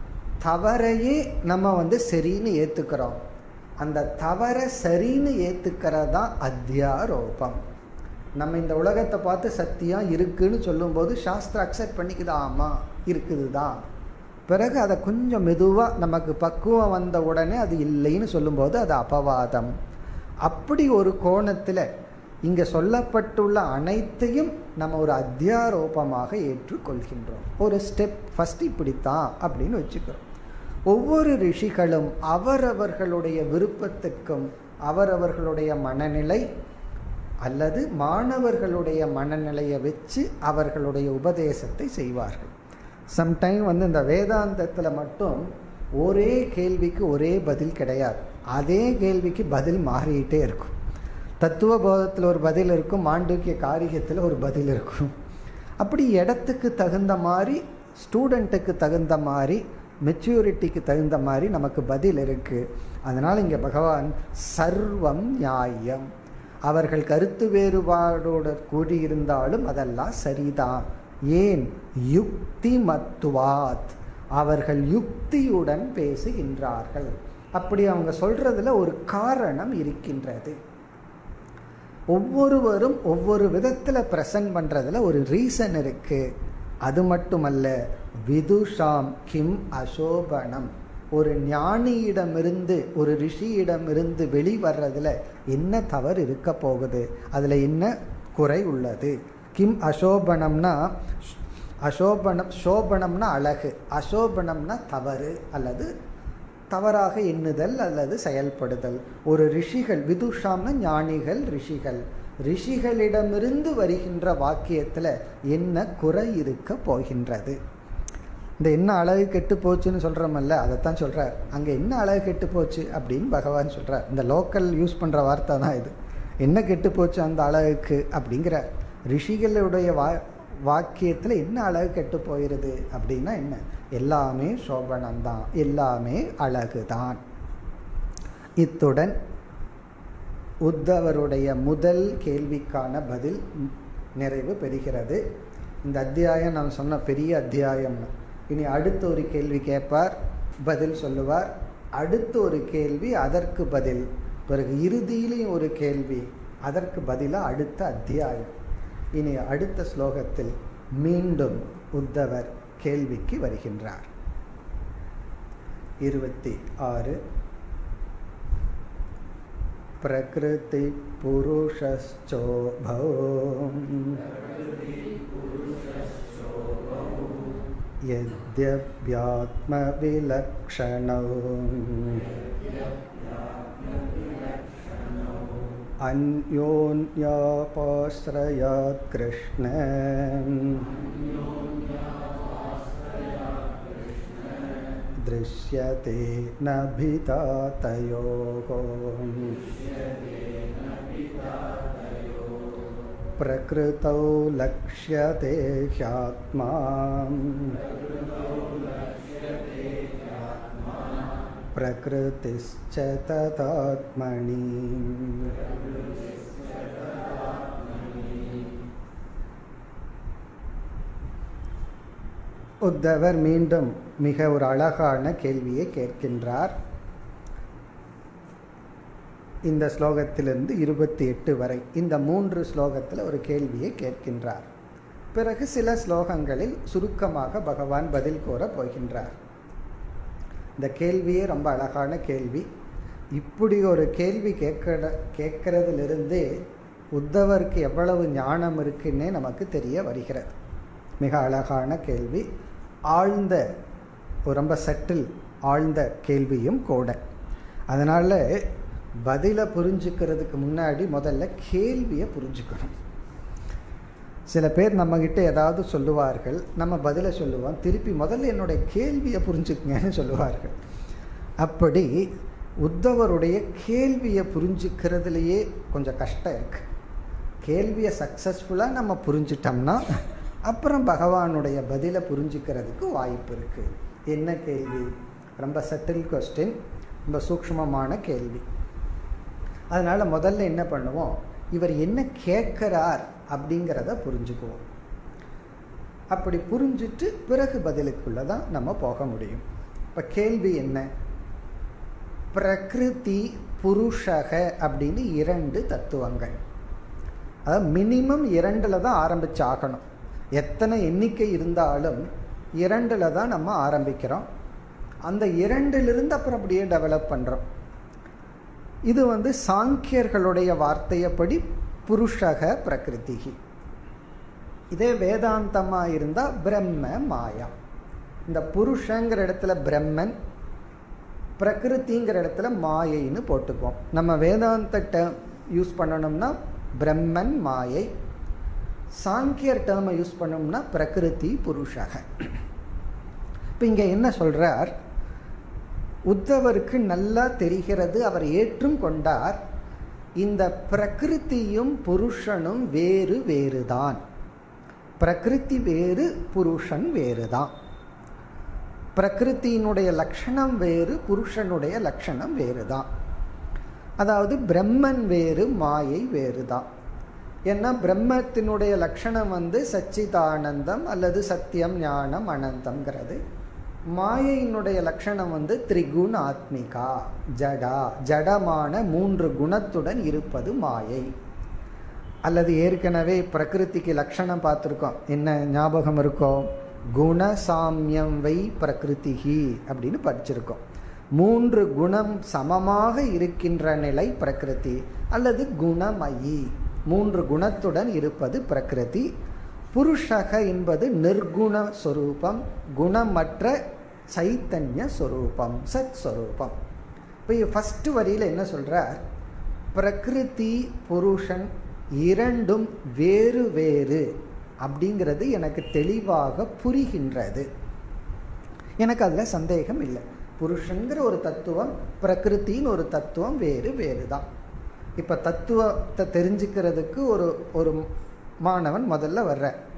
தவறையே நம்ம சரின்னு ஏத்துக்கிறோம். அந்த தவறை சரின்னு ஏத்துக்கிறதா அத்தியாரோபம். நம்ம இந்த உலகத்தை பார்த்து சத்தியம் இருக்குன்னு சொல்லும் போது சாஸ்திரம் அக்செப்ட் பண்ணிக்குது, ஆமா இருக்குதுதான். பிறகு அதை கொஞ்சம் மெதுவா நமக்கு பக்குவம் வந்த உடனே அது இல்லைன்னு சொல்லும்போது அது அபவாதம். அப்படி ஒரு கோணத்துல இங்க சொல்லப்பட்டுள்ள அனைத்தையும் நம்ம ஒரு அத்தியாரோபமாக ஏற்றுக்கொள்கின்றோம். ஒரு ஸ்டெப் ஃபர்ஸ்ட் இப்படித்தான் அப்படின்னு வச்சுக்கிறோம். ஒவ்வொரு ரிஷிகளும் அவரவர்களுடைய விருப்பத்துக்கும் அவரவர்களுடைய மனநிலை அல்லது மாணவர்களுடைய மனநிலையை வச்சு அவர்களுடைய உபதேசத்தை செய்வார்கள். சம்டைம் இந்த வேதாந்தத்துல மட்டும் ஒரே கேள்விக்கு ஒரே பதில் கிடையாது. அதே கேள்விக்கு பதில் மாறிட்டே இருக்கும். தத்துவ போதத்தில் ஒரு பதில் இருக்கும், மாண்டூக்கிய காரிகத்தில் ஒரு பதில் இருக்கும். அப்படி இடத்துக்கு தகுந்த மாதிரி, ஸ்டூடெண்ட்டுக்கு தகுந்த மாதிரி, மெச்சூரிட்டிக்கு தகுந்த மாதிரி நமக்கு பதில் இருக்கு. அதனால இங்க பகவான் சர்வம் நியாயம், அவர்கள் கருத்து வேறுபாடோடு கூடியிருந்தாலும் அதெல்லாம் சரிதான். ஏன்? யுக்தி மத்துவாத், அவர்கள் யுக்தியுடன் பேசுகின்றார்கள். அப்படி அவங்க சொல்றதுல ஒரு காரணம் இருக்கின்றது. ஒவ்வொருவரும் ஒவ்வொரு விதத்துல பிரசன்ட் பண்றதுல ஒரு ரீசன் இருக்கு. அது மட்டுமல்ல, விதுஷாம் கிம் அசோபனம், ஒரு ஞானியிடமிருந்து ஒரு ரிஷியிடமிருந்து வெளிவர்றதுல என்ன தவறு இருக்க போகுது, அதுல என்ன குறை உள்ளது? கிம் அசோபனம்னா, அசோபனம் சோபனம்னா அழகு, அசோபனம்னா தவறு அல்லது தவறாக எண்ணுதல் அல்லது செயல்படுதல். ஒரு ரிஷிகள், விதுஷாம்னா ஞானிகள், ரிஷிகள், ரிஷிகளிடமிருந்து வருகின்ற வாக்கியத்துல என்ன குறை இருக்க போகின்றது? இந்த என்ன அழகு கெட்டு போச்சுன்னு சொல்றோமல்ல, அதைத்தான் சொல்றார். அங்க என்ன அழகு கெட்டு போச்சு அப்படின்னு பகவான் சொல்றார். இந்த லோக்கல் யூஸ் பண்ற வார்த்தை தான் இது. என்ன கெட்டு போச்சு அந்த அழகுக்கு அப்படிங்கிற ரிஷிகளுடைய வாக்கியத்துல என்ன அழகு கெட்டு போயிருது அப்படின்னா என்ன? எல்லாமே சோபனம்தான், எல்லாமே அழகுதான். இத்துடன் உத்தவருடைய முதல் கேள்விக்கான பதில் நிறைவு பெறுகிறது. இந்த அத்தியாயம் நான் சொன்ன பெரிய அத்தியாயம். இனி அடுத்த ஒரு கேள்வி கேட்பார், பதில் சொல்லுவார், அடுத்த ஒரு கேள்வி, அதற்கு பதில், பிறகு இறுதியிலையும் ஒரு கேள்வி, அதற்கு பதிலாக அடுத்த அத்தியாயம். இனி அடுத்த ஸ்லோகத்தில் மீண்டும் உத்தவர் கேள்விக்கு வருகின்றார். 26. பிரகிருதி புருஷஸ்சோபோ யத்யப்யாத்ம விலக்ஷணோ அன்யோன்யாபாஸ்ரயாத் கிருஷ்ண திருஷ்யதே நபிதா தயோஹோ பிரகிருதௌ லக்ஷ்யதே ஹ்யாத்மா பிரகிருதிஸ்ச ததாத்மனி. உத்தவர் மீண்டும் மிக ஒரு அழகான கேள்வியை கேட்கின்றார். இந்த ஸ்லோகத்திலிருந்து 28 வரை இந்த 3 ஸ்லோகத்தில் ஒரு கேள்வியை கேட்கின்றார். பிறகு சில ஸ்லோகங்களில் சுருக்கமாக பகவான் பதில் கூற போகின்றார். இந்த கேள்வியே ரொம்ப அழகான கேள்வி. இப்படி ஒரு கேள்வி கேட்கறதிலிருந்தே உத்தவருக்கு எவ்வளவு ஞானம் இருக்குன்னே நமக்கு தெரிய வருகிறது. மிக அழகான கேள்வி, ஆழ்ந்த ரொம்ப சட்டில் ஆழ்ந்த கேள்வியும் கூட. அதனால பதிலை புரிஞ்சுக்கிறதுக்கு முன்னாடி முதல்ல கேள்வியை புரிஞ்சுக்கணும். சில பேர் நம்மகிட்ட ஏதாவது சொல்லுவார்கள், நம்ம பதிலை சொல்லுவோம், திருப்பி முதல்ல என்னுடைய கேள்வியை புரிஞ்சுக்குங்கன்னு சொல்லுவார்கள். அப்படி உத்தவருடைய கேள்வியை புரிஞ்சுக்கிறதுலையே கொஞ்சம் கஷ்டம் இருக்கு. கேள்வியை சக்சஸ்ஃபுல்லாக நம்ம புரிஞ்சிட்டோம்னா அப்புறம் பகவானுடைய பதிலை புரிஞ்சுக்கிறதுக்கு வாய்ப்பு இருக்கு. என்ன கேள்வி? ரொம்ப சட்டில் கொஸ்டின், ரொம்ப சூக்ஷ்மமான கேள்வி. அதனால முதல்ல என்ன பண்ணுவோம், இவர் என்ன கேட்கிறார் அப்படிங்கிறத புரிஞ்சுக்குவோம். அப்படி புரிஞ்சுட்டு பிறகு பதிலுக்குள்ளதான் நம்ம போக முடியும். இப்ப கேள்வி என்ன? பிரகிருதி புருஷக அப்படின்னு 2 தத்துவங்கள், அதாவது மினிமம் 2ல் தான் ஆரம்பிச்சாகணும். எத்தனை எண்ணிக்கை இருந்தாலும் 2ல் தான் நம்ம ஆரம்பிக்கிறோம். அந்த 2லிருந்து அப்புறம் அப்படியே டெவலப் பண்றோம். இது சாங்கியர்களுடைய வார்த்தையப்படி புருஷக பிரகிருதிகி. இதே வேதாந்தமா இருந்தா பிரம்ம மாயா. இந்த புருஷங்கிற இடத்துல பிரம்மன், பிரகிருதிங்கிற இடத்துல மாயைன்னு போட்டுக்குவோம். நம்ம வேதாந்த டேர்ம் யூஸ் பண்ணணும்னா பிரம்மன் மாயை, சாங்கியர் டேர்மை யூஸ் பண்ணோம்னா பிரகிருதி புருஷக. இப்போ இங்க என்ன சொல்றார், உத்தவருக்கு நல்லா தெரிகிறது, அவர் ஏற்றும் கொண்டார், இந்த பிரகிருதியும் புருஷனும் வேறு வேறுதான். பிரகிருதி வேறு, புருஷன் வேறுதான். பிரகிருத்தினுடைய லட்சணம் வேறு, புருஷனுடைய லட்சணம் வேறுதான். அதாவது பிரம்மன் வேறு, மாயை வேறுதான். ஏன்னா பிரம்மத்தினுடைய லட்சணம் சச்சிதானந்தம் அல்லது சத்தியம் ஞானம் அனந்தம்ங்கிறது. மாயையினுடைய லட்சணம் திரிகுண ஆத்மிகா, ஜடா, ஜடமான 3 குணத்துடன் இருப்பது மாயை. அல்லது ஏற்கனவே பிரகிருதிக்கு லட்சணம் பார்த்துருக்கோம், என்ன ஞாபகம் இருக்கோம்? குணசாமியம் வை பிரகிருதிகி அப்படின்னு படிச்சிருக்கோம். 3 குணம் சமமாக இருக்கின்ற நிலை பிரகிருதி அல்லது குணமயி, 3 குணத்துடன் இருப்பது பிரகிருதி. புருஷக என்பது நிர்குண சொரூபம், குணமற்ற சைத்தன்ய சொரூபம், சத் சொரூபம். இப்போ ஃபர்ஸ்ட் வரியில என்ன சொல்றார், பிரகிருதி புருஷன் 2ம் வேறு வேறு அப்படிங்கிறது எனக்கு தெளிவாக புரிகின்றது. எனக்கு அதுல சந்தேகம் இல்லை. புருஷன்கிற ஒரு தத்துவம், பிரகிருத்தின்னு ஒரு தத்துவம் வேறு வேறுதான். இப்ப தத்துவத்தை தெரிஞ்சுக்கிறதுக்கு ஒரு மாணவன் முதல்ல வர்ற,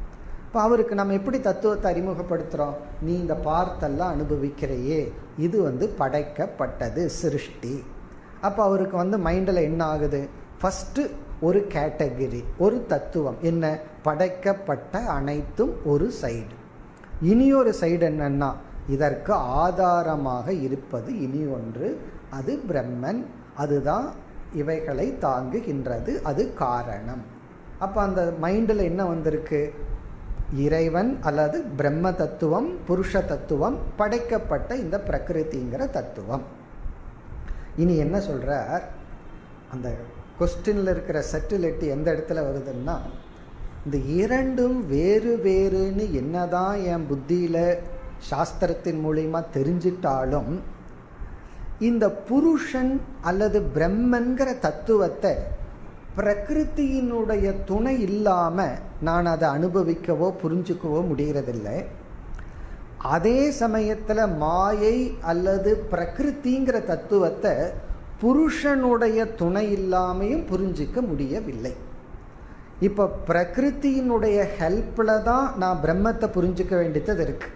இப்போ அவருக்கு நம்ம எப்படி தத்துவத்தை அறிமுகப்படுத்துகிறோம்? நீ இந்த பார்த்தெல்லாம் அனுபவிக்கிறையே, இது படைக்கப்பட்டது, சிருஷ்டி. அப்போ அவருக்கு மைண்டில் என்ன ஆகுது? ஃபஸ்ட்டு ஒரு கேட்டகரி, ஒரு தத்துவம் என்ன? படைக்கப்பட்ட அனைத்தும் ஒரு சைடு. இனியொரு சைடு என்னன்னா, இதற்கு ஆதாரமாக இருப்பது இனி ஒன்று, அது பிரம்மன், அதுதான் இவைகளை தாங்குகின்றது, அது காரணம். அப்போ அந்த மைண்டில் என்ன வந்திருக்கு? இறைவன் அல்லது பிரம்ம தத்துவம், புருஷ தத்துவம், படைக்கப்பட்ட இந்த பிரகிருதிங்கிற தத்துவம். இனி என்ன சொல்றார்? அந்த கொஸ்டின்ல இருக்கிற சட்டிலிட்டி எந்த இடத்துல வருதுன்னா, இந்த இரண்டும் வேறு வேறுன்னு என்னதான் என் புத்தியில சாஸ்திரத்தின் மூலியமா தெரிஞ்சிட்டாலும், இந்த புருஷன் அல்லது பிரம்மன்கிற தத்துவத்தை பிரகிருதியினுடைய துணை இல்லாம நான் அதை அனுபவிக்கவோ புரிஞ்சுக்கவோ முடியறதில்லை. அதே சமயத்துல மாயை அல்லது பிரகிருதிங்கிற தத்துவத்தை புருஷனுடைய துணை இல்லாமையும் புரிஞ்சிக்க முடியவில்லை. இப்ப பிரகிருதியினுடைய ஹெல்ப்ல தான் நான் பிரம்மத்தை புரிஞ்சுக்க வேண்டியது இருக்கு.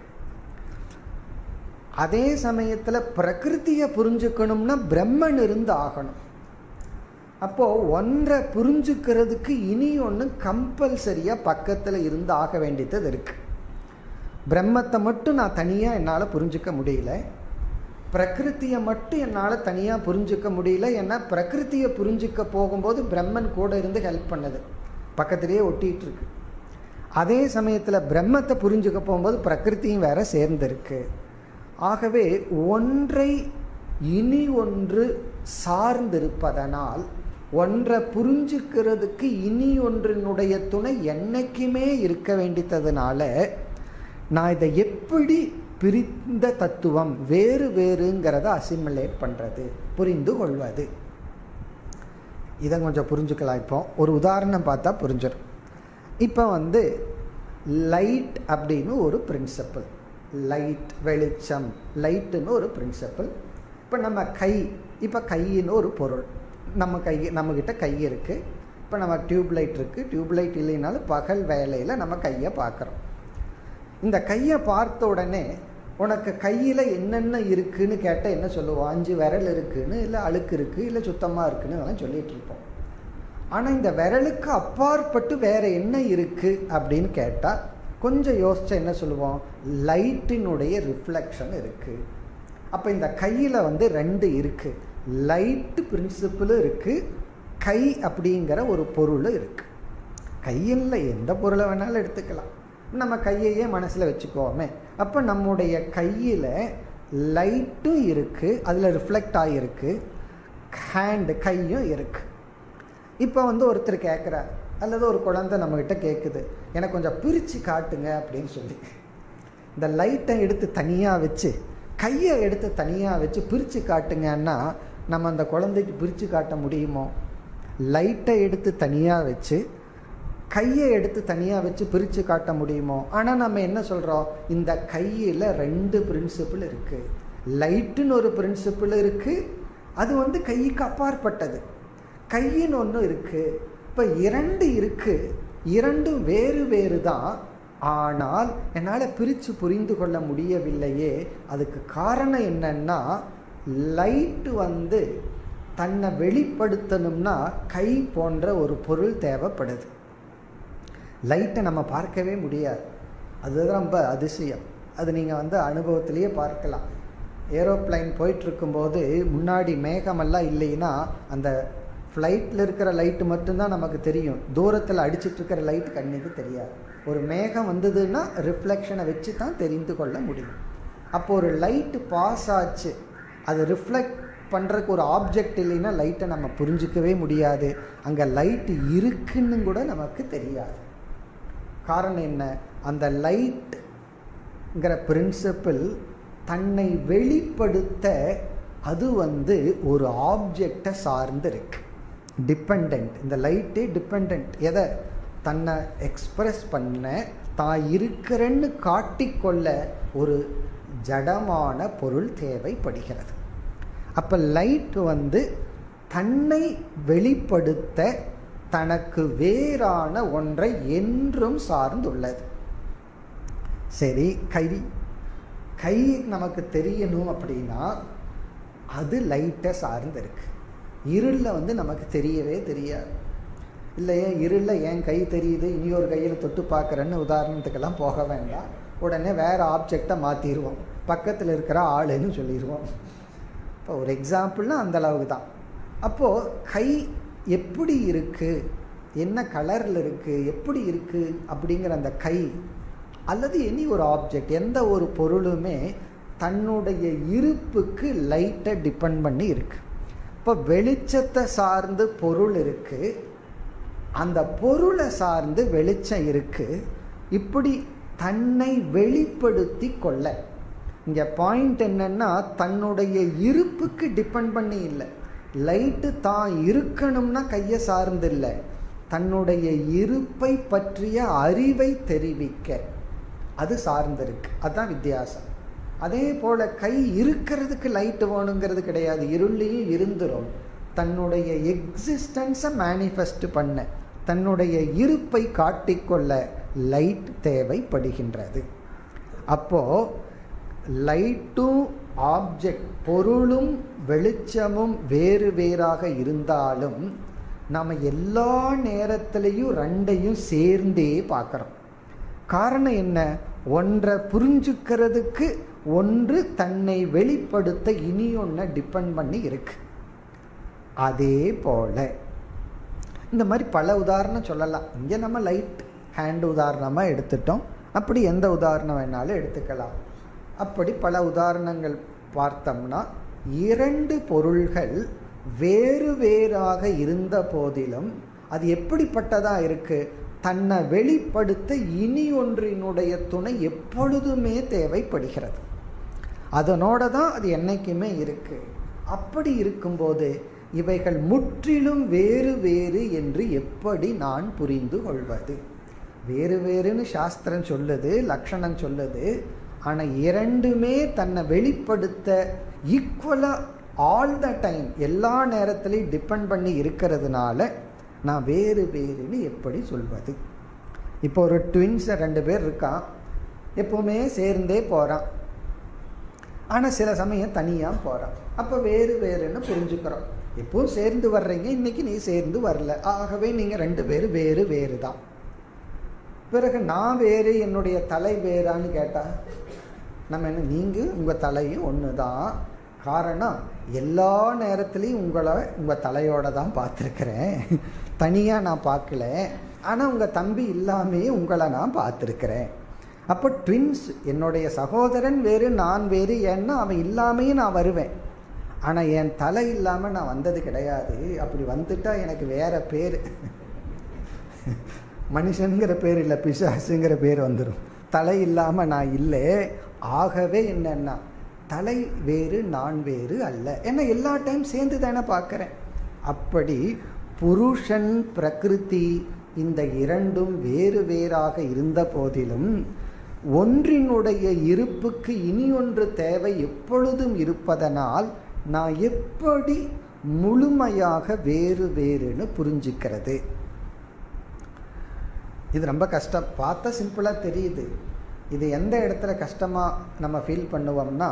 அதே சமயத்துல பிரகிருதியை புரிஞ்சுக்கணும்னா பிரம்மன் இருந்து ஆகணும். அப்போ ஒன்றை புரிஞ்சுக்கிறதுக்கு இனி ஒன்று கம்பல்சரியா பக்கத்துல இருந்து ஆக வேண்டியது இருக்கு. பிரம்மத்தை மட்டும் நான் தனியா என்னால் புரிஞ்சுக்க முடியல, பிரகிருத்தியை மட்டும் என்னால் தனியாக புரிஞ்சுக்க முடியல. ஏன்னா பிரகிருத்தியை புரிஞ்சுக்க போகும்போது பிரம்மன் கூட இருந்து ஹெல்ப் பண்ணது, பக்கத்திலேயே ஒட்டிகிட்டு இருக்கு. அதே சமயத்தில் பிரம்மத்தை புரிஞ்சுக்க போகும்போது பிரகிருத்தியும் வேற சேர்ந்திருக்கு. ஆகவே ஒன்றை இனி ஒன்று சார்ந்திருப்பதனால், ஒன்றை புரிஞ்சுக்கிறதுக்கு இனி ஒன்றினுடைய துணை என்னைக்குமே இருக்க வேண்டியதுனால, நான் இதை எப்படி பிரிந்த தத்துவம் வேறு வேறுங்கிறத அசிமுலேட் பண்றது, புரிந்து கொள்வது. இதை கொஞ்சம் புரிஞ்சுக்கலாம். இப்போ ஒரு உதாரணம் பார்த்தா புரிஞ்சிடும். இப்போ லைட் அப்படின்னு ஒரு பிரின்சிபல், லைட் வெளிச்சம், லைட்டுன்னு ஒரு பிரின்சிபல். இப்போ நம்ம கை, இப்போ கையின்னு ஒரு பொருள், நம்மக்கிட்ட கை இருக்கு. இப்போ நம்ம டியூப்லைட் இருக்கு, டியூப்லைட் இல்லைனாலும் பகல் வேலையில் நம்ம கையை பார்க்குறோம். இந்த கையை பார்த்த உடனே உனக்கு கையில் என்னென்ன இருக்குன்னு கேட்டால் என்ன சொல்லுவோம்? 5 விரல் இருக்குன்னு, இல்லை அழுக்கு இருக்குது, இல்லை சுத்தமாக இருக்குன்னு அதெல்லாம் சொல்லிட்டு இருப்போம். ஆனால் இந்த விரலுக்கு அப்பாற்பட்டு வேற என்ன இருக்குது அப்படின்னு கேட்டால் கொஞ்சம் யோசிச்சா என்ன சொல்லுவோம்? லைட்டினுடைய ரிஃப்ளெக்ஷன் இருக்குது. அப்போ இந்த கையில் 2 இருக்குது, லைட்டு பிரின்சிபிளும் இருக்குது, கை அப்படிங்கிற ஒரு பொருளும் இருக்குது. கையில் எந்த பொருளை வேணாலும் எடுத்துக்கலாம், நம்ம கையையே மனசில் வச்சுக்கோமே. அப்போ நம்முடைய கையில் லைட்டும் இருக்குது, அதில் ரிஃப்ளெக்ட் ஆகிருக்கு, ஹேண்டு கையும் இருக்குது. இப்போ ஒருத்தர் கேட்குறார், அல்லது ஒரு குழந்தை நம்மக்கிட்ட கேட்குது, எனக்கு கொஞ்சம் பிரித்து காட்டுங்க அப்படின்னு சொல்லி. இந்த லைட்டை எடுத்து தனியாக வச்சு, கையை எடுத்து தனியாக வச்சு பிரித்து காட்டுங்கன்னா நம்ம அந்த குழந்தைக்கு பிரித்து காட்ட முடியுமோ? லைட்டை எடுத்து தனியாக வச்சு, கையை எடுத்து தனியாக வச்சு பிரித்து காட்ட முடியுமோ? ஆனால் நம்ம என்ன சொல்கிறோம்? இந்த கையில் 2 பிரின்சிபிள் இருக்குது, லைட்டுன்னு ஒரு பிரின்சிபிள் இருக்குது, அது கைக்கு அப்பாற்பட்டது, கையின்னு ஒன்று இருக்குது. இப்போ 2 இருக்குது, 2 வேறு வேறு தான். ஆனால் என்னால் பிரித்து புரிந்து கொள்ள முடியவில்லையே. அதுக்கு காரணம் என்னன்னா, லைட்டு தன்னை வெளிப்படுத்தணும்னா கை போன்ற ஒரு பொருள் தேவைப்படுது. லைட்டை நம்ம பார்க்கவே முடியாது, அதுதான் ரொம்ப அதிசயம். அது நீங்கள் அனுபவத்திலேயே பார்க்கலாம். ஏரோப்ளைன் போயிட்டுருக்கும்போது முன்னாடி மேகமெல்லாம் இல்லைன்னா அந்த ஃப்ளைட்டில் இருக்கிற லைட்டு மட்டும்தான் நமக்கு தெரியும், தூரத்தில் அடிச்சுட்டு இருக்கிற லைட் கண்ணுக்கு தெரியாது. ஒரு மேகம் வந்ததுன்னா ரிஃப்ளெக்ஷனை வச்சு தான் தெரிந்து கொள்ள முடியும். அப்போ ஒரு லைட்டு பாஸ் ஆச்சு, அது ரிஃப்ளெக்ட் பண்ணுறதுக்கு ஒரு ஆப்ஜெக்ட் இல்லைன்னா லைட்டை நம்ம புரிஞ்சிக்கவே முடியாது. அங்கே லைட்டு இருக்குன்னு கூட நமக்கு தெரியாது. காரணம் என்ன? அந்த லைட்ங்கிற பிரின்சிபிள் தன்னை வெளிப்படுத்த அது ஒரு ஆப்ஜெக்டை சார்ந்து இருக்கு, டிபெண்ட். இந்த லைட்டே டிபெண்ட். எதை? தன்னை எக்ஸ்பிரஸ் பண்ண, தான் இருக்கிறன்னு காட்டிக்கொள்ள ஒரு ஜடமான பொருள் தேவைப்படுகிறது. அப்போ லைட் தன்னை வெளிப்படுத்த தனக்கு வேறான ஒன்றை என்றும் சார்ந்துள்ளது. சரி, கை கை நமக்கு தெரியணும் அப்படின்னா அது லைட்டை சார்ந்து இருக்கு. இருளில் நமக்கு தெரியவே தெரியாது இல்லையா? இருளில் என் கை தெரியுது, இனி ஒரு கையில் தொட்டு பார்க்குறேன்னு உதாரணத்துக்கெல்லாம் போக வேண்டாம். உடனே வேற ஆப்ஜெக்டை மாற்றிடுவோம், பக்கத்தில் இருக்கிற ஆளுன்னு சொல்லிடுவோம். இப்போ ஒரு எக்ஸாம்பிள்னா அந்த அளவுக்கு தான். அப்போது கை எப்படி இருக்குது, என்ன கலரில் இருக்குது, எப்படி இருக்குது அப்படிங்கிற அந்த கை அல்லது இனி ஒரு ஆப்ஜெக்ட், எந்த ஒரு பொருளுமே தன்னுடைய இருப்புக்கு லைட்டை டிபெண்ட் பண்ணி இருக்கு. இப்போ வெளிச்சத்தை சார்ந்து பொருள் இருக்கு, அந்த பொருளை சார்ந்து வெளிச்சம் இருக்கு. இப்படி தன்னை வெளிப்படுத்தி கொள்ள, இங்க பாயிண்ட் என்னன்னா தன்னுடைய இருப்புக்கு டிபெண்ட் பண்ணி இல்லை. லைட்டு தான் இருக்கணும்னா கையை சார்ந்து இல்லை, தன்னுடைய இருப்பை பற்றிய அறிவை தெரிவிக்க அது சார்ந்திருக்கு. அதுதான் வித்தியாசம். அதே போல கை இருக்கிறதுக்கு லைட் வேணுங்கிறது கிடையாது, இருளையும் இருந்துரும். தன்னுடைய எக்ஸிஸ்டன்ஸை மேனிஃபெஸ்ட் பண்ண, தன்னுடைய இருப்பை காட்டிக்கொள்ள லைட் தேவைப்படுகின்றது. அப்போ லைட்டும் ஆப்ஜெக்ட், பொருளும் வெளிச்சமும் வேறு வேறாக இருந்தாலும் நம்ம எல்லா நேரத்திலையும் ரெண்டையும் சேர்ந்தே பார்க்குறோம். காரணம் என்ன? ஒன்றை புரிஞ்சுக்கிறதுக்கு ஒன்று தன்னை வெளிப்படுத்த இனி ஒன்றை டிபெண்ட் பண்ணி இருக்கு. அதே போல இந்த மாதிரி பல உதாரணம் சொல்லலாம். இங்கே நம்ம லைட் ஹேண்ட் உதாரணமாக எடுத்துட்டோம், அப்படி எந்த உதாரணம் வேணாலும் எடுத்துக்கலாம். அப்படி பல உதாரணங்கள் பார்த்தோம்னா இரண்டு பொருள்கள் வேறு வேறாக இருந்த போதிலும் அது எப்படிப்பட்டதா இருக்கு, தன்னை வெளிப்படுத்த இனி ஒன்றினுடைய துணை எப்பொழுதுமே தேவைப்படுகிறது. அதனோட தான் அது என்னைக்குமே இருக்கு. அப்படி இருக்கும்போது இவைகள் முற்றிலும் வேறு வேறு என்று எப்படி நான் புரிந்து கொள்வது? வேறு வேறுன்னு சாஸ்திரம் சொல்லுது, லட்சணம் சொல்லுது. ஆனால் இரண்டுமே தன்னை வெளிப்படுத்த ஈக்குவலா ஆல் த டைம், எல்லா நேரத்திலையும் டிபெண்ட் பண்ணி இருக்கிறதுனால நான் வேறு வேறுன்னு எப்படி சொல்வது? இப்போ ஒரு ட்வின்ஸ் ரெண்டு பேர் இருக்கான், எப்பவுமே சேர்ந்தே போகிறான், ஆனால் சில சமயம் தனியாக போகிறான். அப்போ வேறு வேறுன்னு புரிஞ்சுக்கிறோம். எப்பவும் சேர்ந்து வர்றீங்க, இன்னைக்கு நீ சேர்ந்து வரல, ஆகவே நீங்கள் ரெண்டு பேரும் வேறு வேறு தான். பிறகு நான் வேறு என்னுடைய தலை வேறான்னு கேட்டால் நம்ம என்ன, நீங்கள் உங்கள் தலையும் ஒன்று தான். காரணம், எல்லா நேரத்துலையும் உங்கள் தலையோட தான் பார்த்துருக்குறேன், தனியாக நான் பார்க்கல. ஆனால் உங்கள் தம்பி இல்லாமே உங்களை நான் பார்த்துருக்குறேன். அப்போ ட்வின்ஸ், என்னுடைய சகோதரன் வேறு நான் வேறு. ஏன்னா அவன் இல்லாமையும் நான் வருவேன், ஆனால் என் தலை இல்லாமல் நான் வந்தது கிடையாது. அப்படி வந்துட்டா எனக்கு வேற பேர், மனுஷங்கிற பேர் இல்லை, பிசாசுங்கிற பேர் வந்துடும். தலை இல்லாமல் நான் இல்லை. ஆகவே என்னன்னா தலை வேறு நான் வேறு அல்ல, ஏன்னா எல்லா டைம் சேர்ந்து தானே பார்க்குறேன். அப்படி புருஷன் பிரகிருதி இந்த இரண்டும் வேறு வேறாக இருந்த போதிலும் ஒன்றினுடைய இருப்புக்கு இனி ஒன்று தேவை எப்பொழுதும் இருப்பதனால் நான் எப்படி முழுமையாக வேறு வேறுன்னு புரிஞ்சுக்கிறது? இது ரொம்ப கஷ்டம். பார்த்தா சிம்பிளாக தெரியுது. இது எந்த இடத்துல கஷ்டமாக நம்ம ஃபீல் பண்ணுவோம்னா,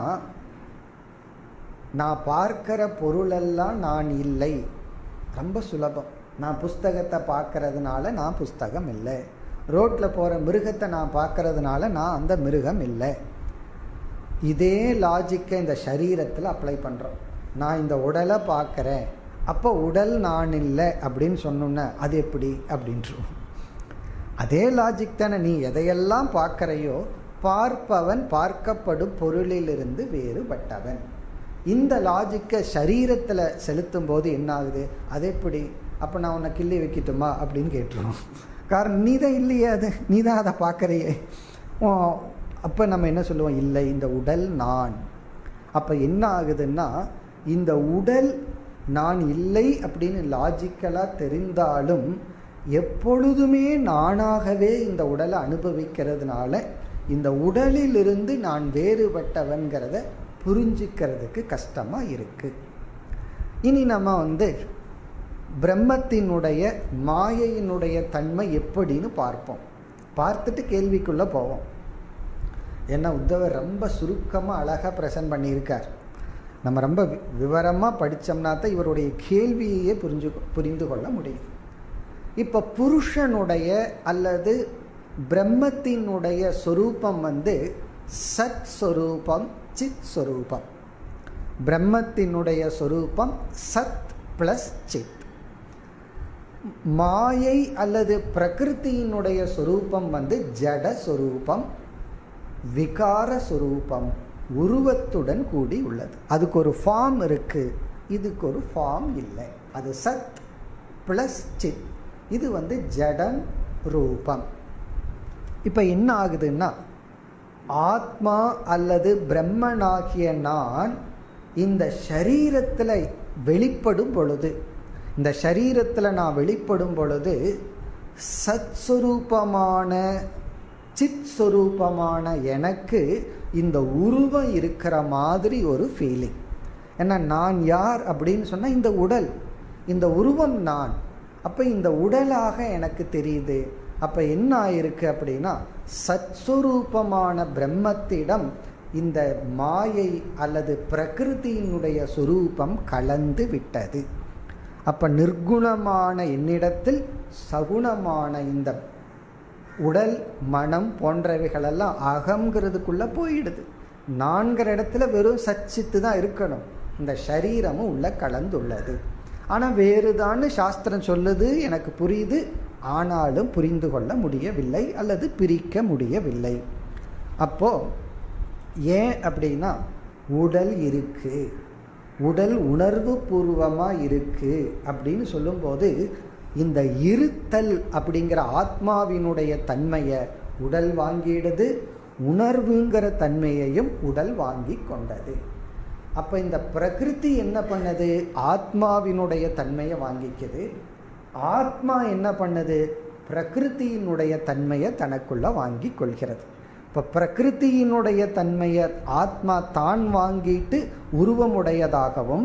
நான் பார்க்கிற பொருளெல்லாம் நான் இல்லை, ரொம்ப சுலபம். நான் புஸ்தகத்தை பார்க்கறதுனால நான் புஸ்தகம் இல்லை, ரோட்டில் போகிற மிருகத்தை நான் பார்க்கறதுனால நான் அந்த மிருகம் இல்லை. இதே லாஜிக்கை இந்த சரீரத்தில் அப்ளை பண்ணுறோம். நான் இந்த உடலை பார்க்குறேன், அப்போ உடல் நான் இல்லை அப்படின்னு சொன்னோன்னா அது எப்படி அப்படின்றோம். அதே லாஜிக் தானே. நீ எதையெல்லாம் பார்க்கறையோ பார்ப்பவன் பார்க்கப்படும் பொருளிலிருந்து வேறுபட்டவன். இந்த லாஜிக்கை சரீரத்தில் செலுத்தும் போது என்ன ஆகுது? அது எப்படி? அப்போ நான் உன்னை கிள்ளி வைக்கட்டுமா அப்படின்னு கேட்டுருவோம். காரணம் நீ தான் இல்லையே, அது நீ தான் அதை பார்க்குறையே. அப்போ நம்ம என்ன சொல்லுவோம்? இல்லை, இந்த உடல் நான். அப்போ என்ன ஆகுதுன்னா, இந்த உடல் நான் இல்லை அப்படின்னு லாஜிக்கலாக தெரிந்தாலும் எப்பொழுதுமே நானாகவே இந்த உடலை அனுபவிக்கிறதுனால இந்த உடலிலிருந்து நான் வேறுபட்டவன்கிறத புரிஞ்சிக்கிறதுக்கு கஷ்டமாக இருக்கு. இனி நம்ம பிரம்மத்தினுடைய மாயையினுடைய தன்மை எப்படின்னு பார்ப்போம். பார்த்துட்டு கேள்விக்குள்ளே போவோம். ஏன்னா உத்தவர் ரொம்ப சுருக்கமாக அழகாக ப்ரெசன்ட் பண்ணியிருக்கார். நம்ம ரொம்ப விவரமாக படித்தோம்னா தான் இவருடைய கேள்வியையே புரிந்து கொள்ள முடியும். இப்போ புருஷனுடைய அல்லது பிரம்மத்தினுடைய சொரூபம் சத் சொரூபம், சித் சொரூபம். பிரம்மத்தினுடைய சொரூபம் சத் பிளஸ் சித். மாயை அல்லது பிரகிருதியினுடைய சொரூபம் ஜட சொரூபம், விகார சொரூபம், உருவத்துடன் கூடி உள்ளது. அதுக்கு ஒரு ஃபார்ம் இருக்கு, இதுக்கு ஒரு ஃபார்ம் இல்லை. அது சத் பிளஸ் சித். இது ஜடம் ரூபம். இப்ப என்ன ஆகுதுன்னா, ஆத்மா அல்லது பிரம்மனாகிய நான் இந்த சரீரத்தில் வெளிப்படும் பொழுது, இந்த சரீரத்தில் நான் வெளிப்படும் பொழுது சத் சொரூபமான சித் சொரூபமான எனக்கு இந்த உருவம் இருக்கிற மாதிரி ஒரு ஃபீலிங். ஏன்னா நான் யார் அப்படின்னு சொன்னா இந்த உடல், இந்த உருவம் நான். அப்ப இந்த உடலாக எனக்கு தெரியுது. அப்ப என்ன ஆயிருக்கு அப்படின்னா, சத்ஸ்வரூபமான பிரம்மத்திடம் இந்த மாயை அல்லது பிரகிருதியினுடைய சுரூபம் கலந்து விட்டது. அப்ப நிர்குணமான என்னிடத்தில் சகுணமான இந்த உடல் மனம் போன்றவைகளெல்லாம் அகங்கிறதுக்குள்ள போயிடுது. நான்கிற இடத்துல வெறும் சச்சித்து தான் இருக்கணும், இந்த சரீரமும் உள்ள கலந்துள்ளது. ஆனா வேறுதான்னு சாஸ்திரம் சொல்லுது, எனக்கு புரியுது. ஆனாலும் புரிந்து கொள்ள முடியவில்லை அல்லது பிரிக்க முடியவில்லை. அப்போ ஏன் அப்படின்னா, உடல் இருக்கு, உடல் உணர்வு பூர்வமா இருக்கு அப்படின்னு சொல்லும்போது இந்த இருத்தல் அப்படிங்கிற ஆத்மாவினுடைய தன்மையை உடல் வாங்கிடுது, உணர்வுங்கிற தன்மையையும் உடல் வாங்கி கொண்டது. அப்ப இந்த பிரகிருதி என்ன பண்ணது, ஆத்மாவினுடைய தன்மையை வாங்கிக்குது. ஆத்மா என்ன பண்ணது, பிரகிருதியினுடைய தன்மையை தனக்குள்ள வாங்கி கொள்கிறது. இப்ப பிரகிருதியினுடைய தன்மையை ஆத்மா தான் வாங்கிட்டு உருவமுடையதாகவும்,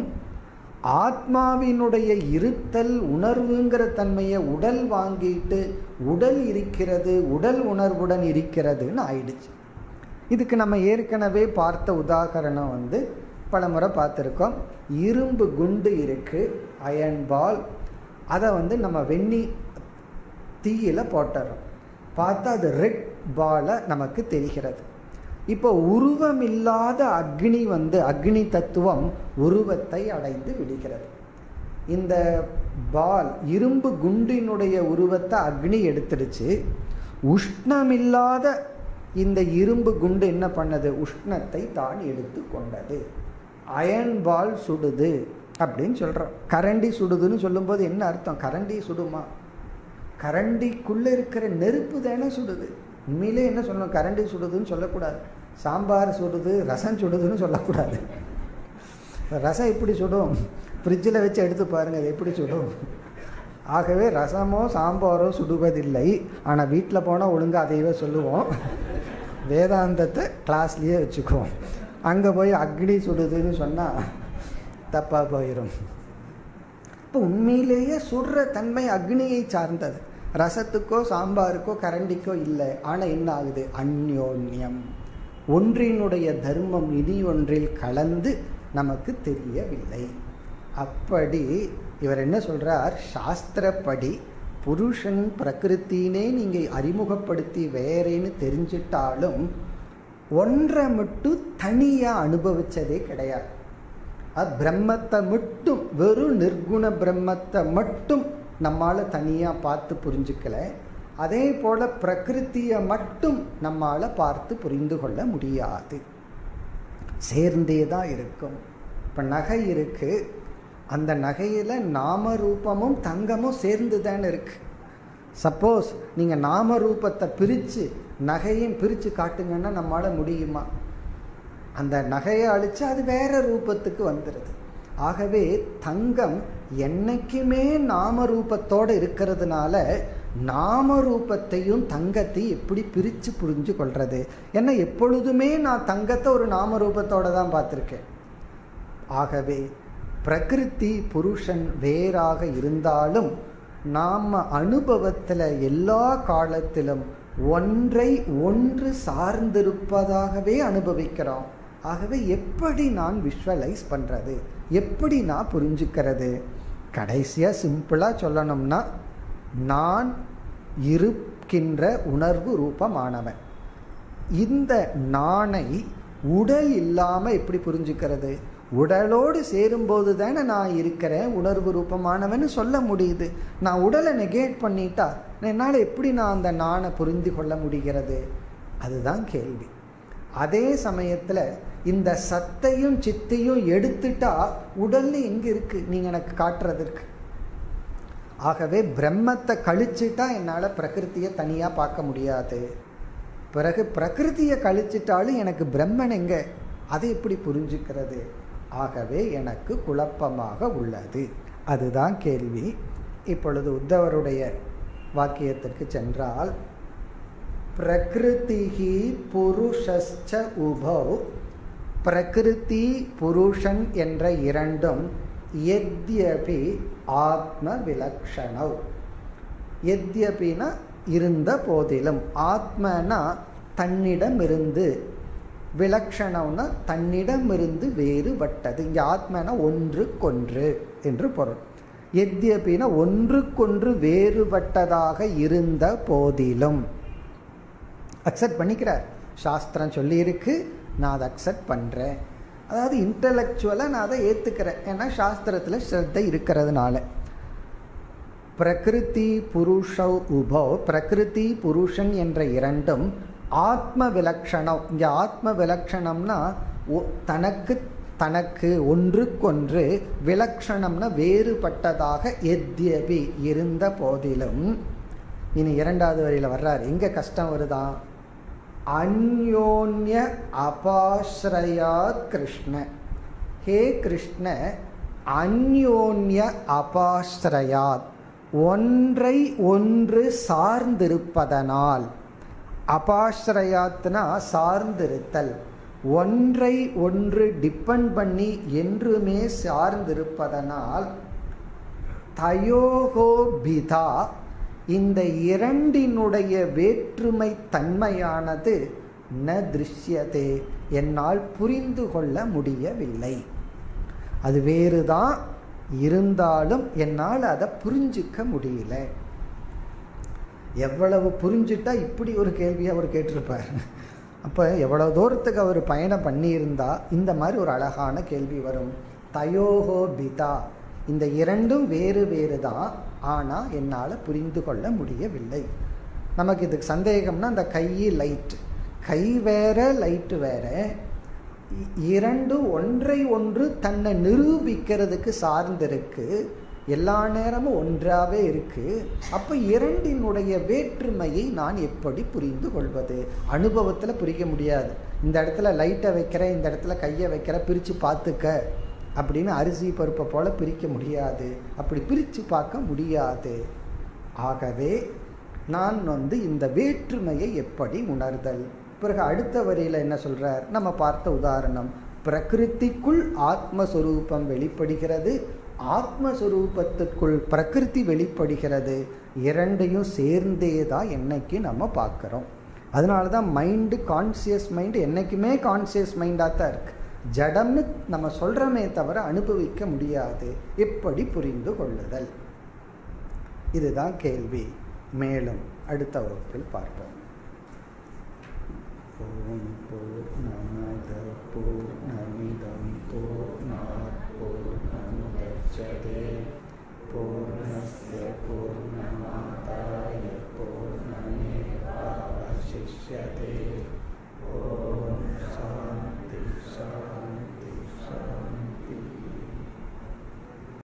ஆத்மாவினுடைய இருத்தல் உணர்வுங்கிற தன்மையை உடல் வாங்கிட்டு உடல் இருக்கிறது, உடல் உணர்வுடன் இருக்கிறதுன்னு ஆயிடுச்சு. இதுக்கு நம்ம ஏற்கனவே பார்த்த உதாகரணம் பல முறை பார்த்துருக்கோம். இரும்பு குண்டு இருக்கு, அயன் பால். அதை நம்ம வெண்ணி தீயில போட்டுறோம், பார்த்தா அது ரெட் பால நமக்கு தெரிகிறது. இப்போ உருவம் இல்லாத அக்னி அக்னி தத்துவம் உருவத்தை அடைந்து விடுகிறது. இந்த பால் இரும்பு குண்டினுடைய உருவத்தை அக்னி எடுத்துடுச்சு. உஷ்ணமில்லாத இந்த இரும்பு குண்டு என்ன பண்ணது, உஷ்ணத்தை தான் எடுத்து கொண்டது. அயன் பால் சுடுது அப்படின்னு சொல்றோம். கரண்டி சுடுதுன்னு சொல்லும்போது என்ன அர்த்தம், கரண்டி சுடுமா? கரண்டிக்குள்ள இருக்கிற நெருப்பு தானே சுடுது. உண்மையிலே என்ன சொல்லணும், கரண்டி சுடுதுன்னு சொல்லக்கூடாது. சாம்பார் சுடுது, ரசம் சுடுதுன்னு சொல்லக்கூடாது. ரசம் எப்படி சுடும், ஃப்ரிட்ஜில் வச்சு எடுத்து பாருங்க, அது எப்படி சுடும். ஆகவே ரசமோ சாம்பாரோ சுடுவதில்லை. ஆனால் வீட்டில் போனால் ஒழுங்காக அதையவே சொல்லுவோம். வேதாந்தத்தை கிளாஸ்லேயே வச்சுக்குவோம். அங்கே போய் அக்னி சுடுதுன்னு சொன்னால் தப்பாக போயிடும். இப்போ உண்மையிலேயே சுடுற தன்மை அக்னியை சார்ந்தது. ரசத்துக்கோ சாம்பாருக்கோ கரண்டிக்கோ இல்லை. ஆனால் என்ன ஆகுது, அந்யோன்யம், ஒன்றினுடைய தர்மம் இனி ஒன்றில் கலந்து நமக்கு தெரியவில்லை. அப்படி இவர் என்ன சொல்றார், சாஸ்திரப்படி புருஷன் பிரகிருத்தினே நீங்க அறிமுகப்படுத்தி வேறேன்னு தெரிஞ்சிட்டாலும் ஒன்றை மட்டும் தனியா அனுபவிச்சதே கிடையாது. அது பிரம்மத்தை மட்டும், வெறும் நிர்குண பிரம்மத்தை மட்டும் நம்மால தனியா பார்த்து புரிஞ்சுக்கல. அதே போல பிரகிருத்தியை மட்டும் நம்மால பார்த்து புரிந்து கொள்ள முடியாது, சேர்ந்தேதான் இருக்கும். இப்ப நகை இருக்கு, அந்த நகையில நாம ரூபமும் தங்கமும் சேர்ந்துதான் இருக்கு. சப்போஸ் நீங்க நாம ரூபத்தை பிரிச்சு நகையும் பிரிச்சு காட்டுங்கன்னா நம்மளால முடியுமா? அந்த நகையை அழிச்சு அது வேற ரூபத்துக்கு வந்துடுது. ஆகவே தங்கம் என்னைக்குமே நாம ரூபத்தோட இருக்கிறதுனால நாம ரூபத்தையும் தங்கத்தையும் எப்படி பிரிச்சு புரிஞ்சு கொள்றது? ஏன்னா எப்பொழுதுமே நான் தங்கத்தை ஒரு நாம ரூபத்தோட தான் பார்த்திருக்கேன். ஆகவே பிரகிருதி புருஷன் வேறாக இருந்தாலும் நாம அனுபவத்துல எல்லா காலத்திலும் ஒன்றை ஒன்று சார்ந்திருப்பதாகவே அனுபவிக்கிறோம். ஆகவே எப்படி நான் விஷுவலைஸ் பண்றது, எப்படி நான் புரிஞ்சுக்கிறது? கடைசியா சிம்பிளா சொல்லணும்னா, நான் இருக்கின்ற உணர்வு ரூபமானவன். இந்த நானை உடல் இல்லாம எப்படி புரிஞ்சுக்கிறது? உடலோடு சேரும்போது தானே நான் இருக்கிறேன், உணர்வு ரூபமானவன் சொல்ல முடியுது. நான் உடலை நெகேட் பண்ணிட்டா என்னால் எப்படி நான் அந்த நானை புரிந்து கொள்ள முடிகிறது? அதுதான் கேள்வி. அதே சமயத்துல இந்த சத்தையும் சித்தையும் எடுத்துட்டா உடல்ல எங்க இருக்கு நீங்க எனக்கு காட்டுறதுக்கு? ஆகவே பிரம்மத்தை கழிச்சுட்டா என்னால பிரகிருத்தியை தனியா பார்க்க முடியாது. பிறகு பிரகிருத்தியை கழிச்சிட்டாலும் எனக்கு பிரம்மன் எங்க, அதை எப்படி புரிஞ்சுக்கிறது? ஆகவே எனக்கு குழப்பமாக உள்ளது. அதுதான் கேள்வி. இப்பொழுது உத்தவருடைய வாக்கியத்திற்கு சென்றால், பிரகிருதிஹி புருஷஸ்ச உபௌ, பிரகிருதி புருஷன் என்ற இரண்டும் யத்யபி ஆத்ம விலக்ஷணௌ. யத்யபினா இருந்த போதிலும், ஆத்மனா தன்னிடமிருந்து, விலக்ஷணம்னா தன்னிடமிருந்து வேறுபட்டது. இங்க ஆத்மனா ஒன்றுக்கொன்று என்று பொருள். யத்யபினா ஒன்றுக்கொன்று வேறுபட்டதாக இருந்த போதிலும் அக்செப்ட் பண்ணிக்கிறார். சாஸ்திரம் சொல்லி இருக்கு, நான் அதை அக்செப்ட் பண்றேன். அதாவது இன்டலெக்சுவலா நான் அதை ஏத்துக்கிறேன், ஏன்னா சாஸ்திரத்துல ஸ்ரத்தை இருக்கிறதுனால. பிரகிருதி புருஷௌ உபௌ, பிரகிருதி புருஷன் என்ற இரண்டும் ஆத்ம விலக்ஷணம். இங்க ஆத்ம விலக்ஷணம்னா தனக்கு தனக்கு ஒன்றுக்கொன்று, விலக்ஷணம்னா வேறுபட்டதாக எத்யபி இருந்த போதிலும். இனி இரண்டாவது வரியில வர்றாரு, எங்க கஷ்டம் வருதான்? அந்யோன்ய அபாஸ்ரயாத் கிருஷ்ண. ஹே கிருஷ்ண, அந்யோன்ய அபாஸ்ரயாத், ஒன்றை ஒன்று சார்ந்திருப்பதனால். அபாஸ்ரயாத்னா சார்ந்திருத்தல், ஒன்றை ஒன்று டிபெண்ட் பண்ணி என்றுமே சார்ந்திருப்பதனால். தயோகோ பிதா, இந்த இரண்டினுடைய வேற்றுமை தன்மையானது ந திருஷ்யதே, என்னால் புரிந்து கொள்ள முடியவில்லை. அது வேறுதான் இருந்தாலும் என்னால் அதை புரிஞ்சுக்க முடியல. எவ்வளவு புரிஞ்சுட்டா இப்படி ஒரு கேள்வியை அவர் கேட்டிருப்பார். அப்ப எவ்வளவு தூரத்துக்கு அவர் பயணம் பண்ணியிருந்தா இந்த மாதிரி ஒரு அழகான கேள்வி வரும். தயோகோ பிதா, இந்த இரண்டும் வேறு வேறு தான், ஆனா என்னால புரிந்து கொள்ள முடியவில்லை. நமக்கு இதுக்கு சந்தேகம்னா, அந்த கை லைட், கை வேற லைட் வேற, இரண்டும் ஒன்றை ஒன்று தன்னை நிரூபிக்கிறதுக்கு சார்ந்திருக்கு, எல்லா நேரமும் ஒன்றாவே இருக்கு. அப்ப இரண்டினுடைய வேற்றுமையை நான் எப்படி புரிந்து கொள்வது? அனுபவத்துல புரிய முடியாது. இந்த இடத்துல லைட்டை வைக்கிறேன், இந்த இடத்துல கையை வைக்கிற, பிரிச்சு பார்த்துக்க அப்படின்னு அரிசி பருப்பை போல பிரிக்க முடியாது, அப்படி பிரிச்சு பார்க்க முடியாது. ஆகவே நான் இந்த வேற்றுமையை எப்படி உணர்தல்? பிறகு அடுத்த வரியில என்ன சொல்றார்? நம்ம பார்த்த உதாரணம், பிரகிருதிக்குள் ஆத்மஸ்வரூபம் வெளிப்படுகிறது, ஆத்மஸ்வரூபத்திற்குள் பிரகிருதி வெளிப்படுகிறது. இரண்டையும் சேர்ந்தேதான் என்னைக்கு நம்ம பார்க்கிறோம். அதனாலதான் மைண்டு, கான்சியஸ் மைண்டு என்னைக்குமே கான்சியஸ் மைண்டா தான் இருக்கு. ஜடம்னு நம்ம சொல்றமே தவிர அனுபவிக்க முடியாது. எப்படி புரிந்து கொள்ளுதல்? இதுதான் கேள்வி. மேலும் அடுத்த வகுப்பில் பார்ப்போம். ஓம் பூர்ணமத பூர்ணமிதம் பூர்ணாத் பூர்ணமுதச்யதே பூர்ணஸ்ய பூர்ண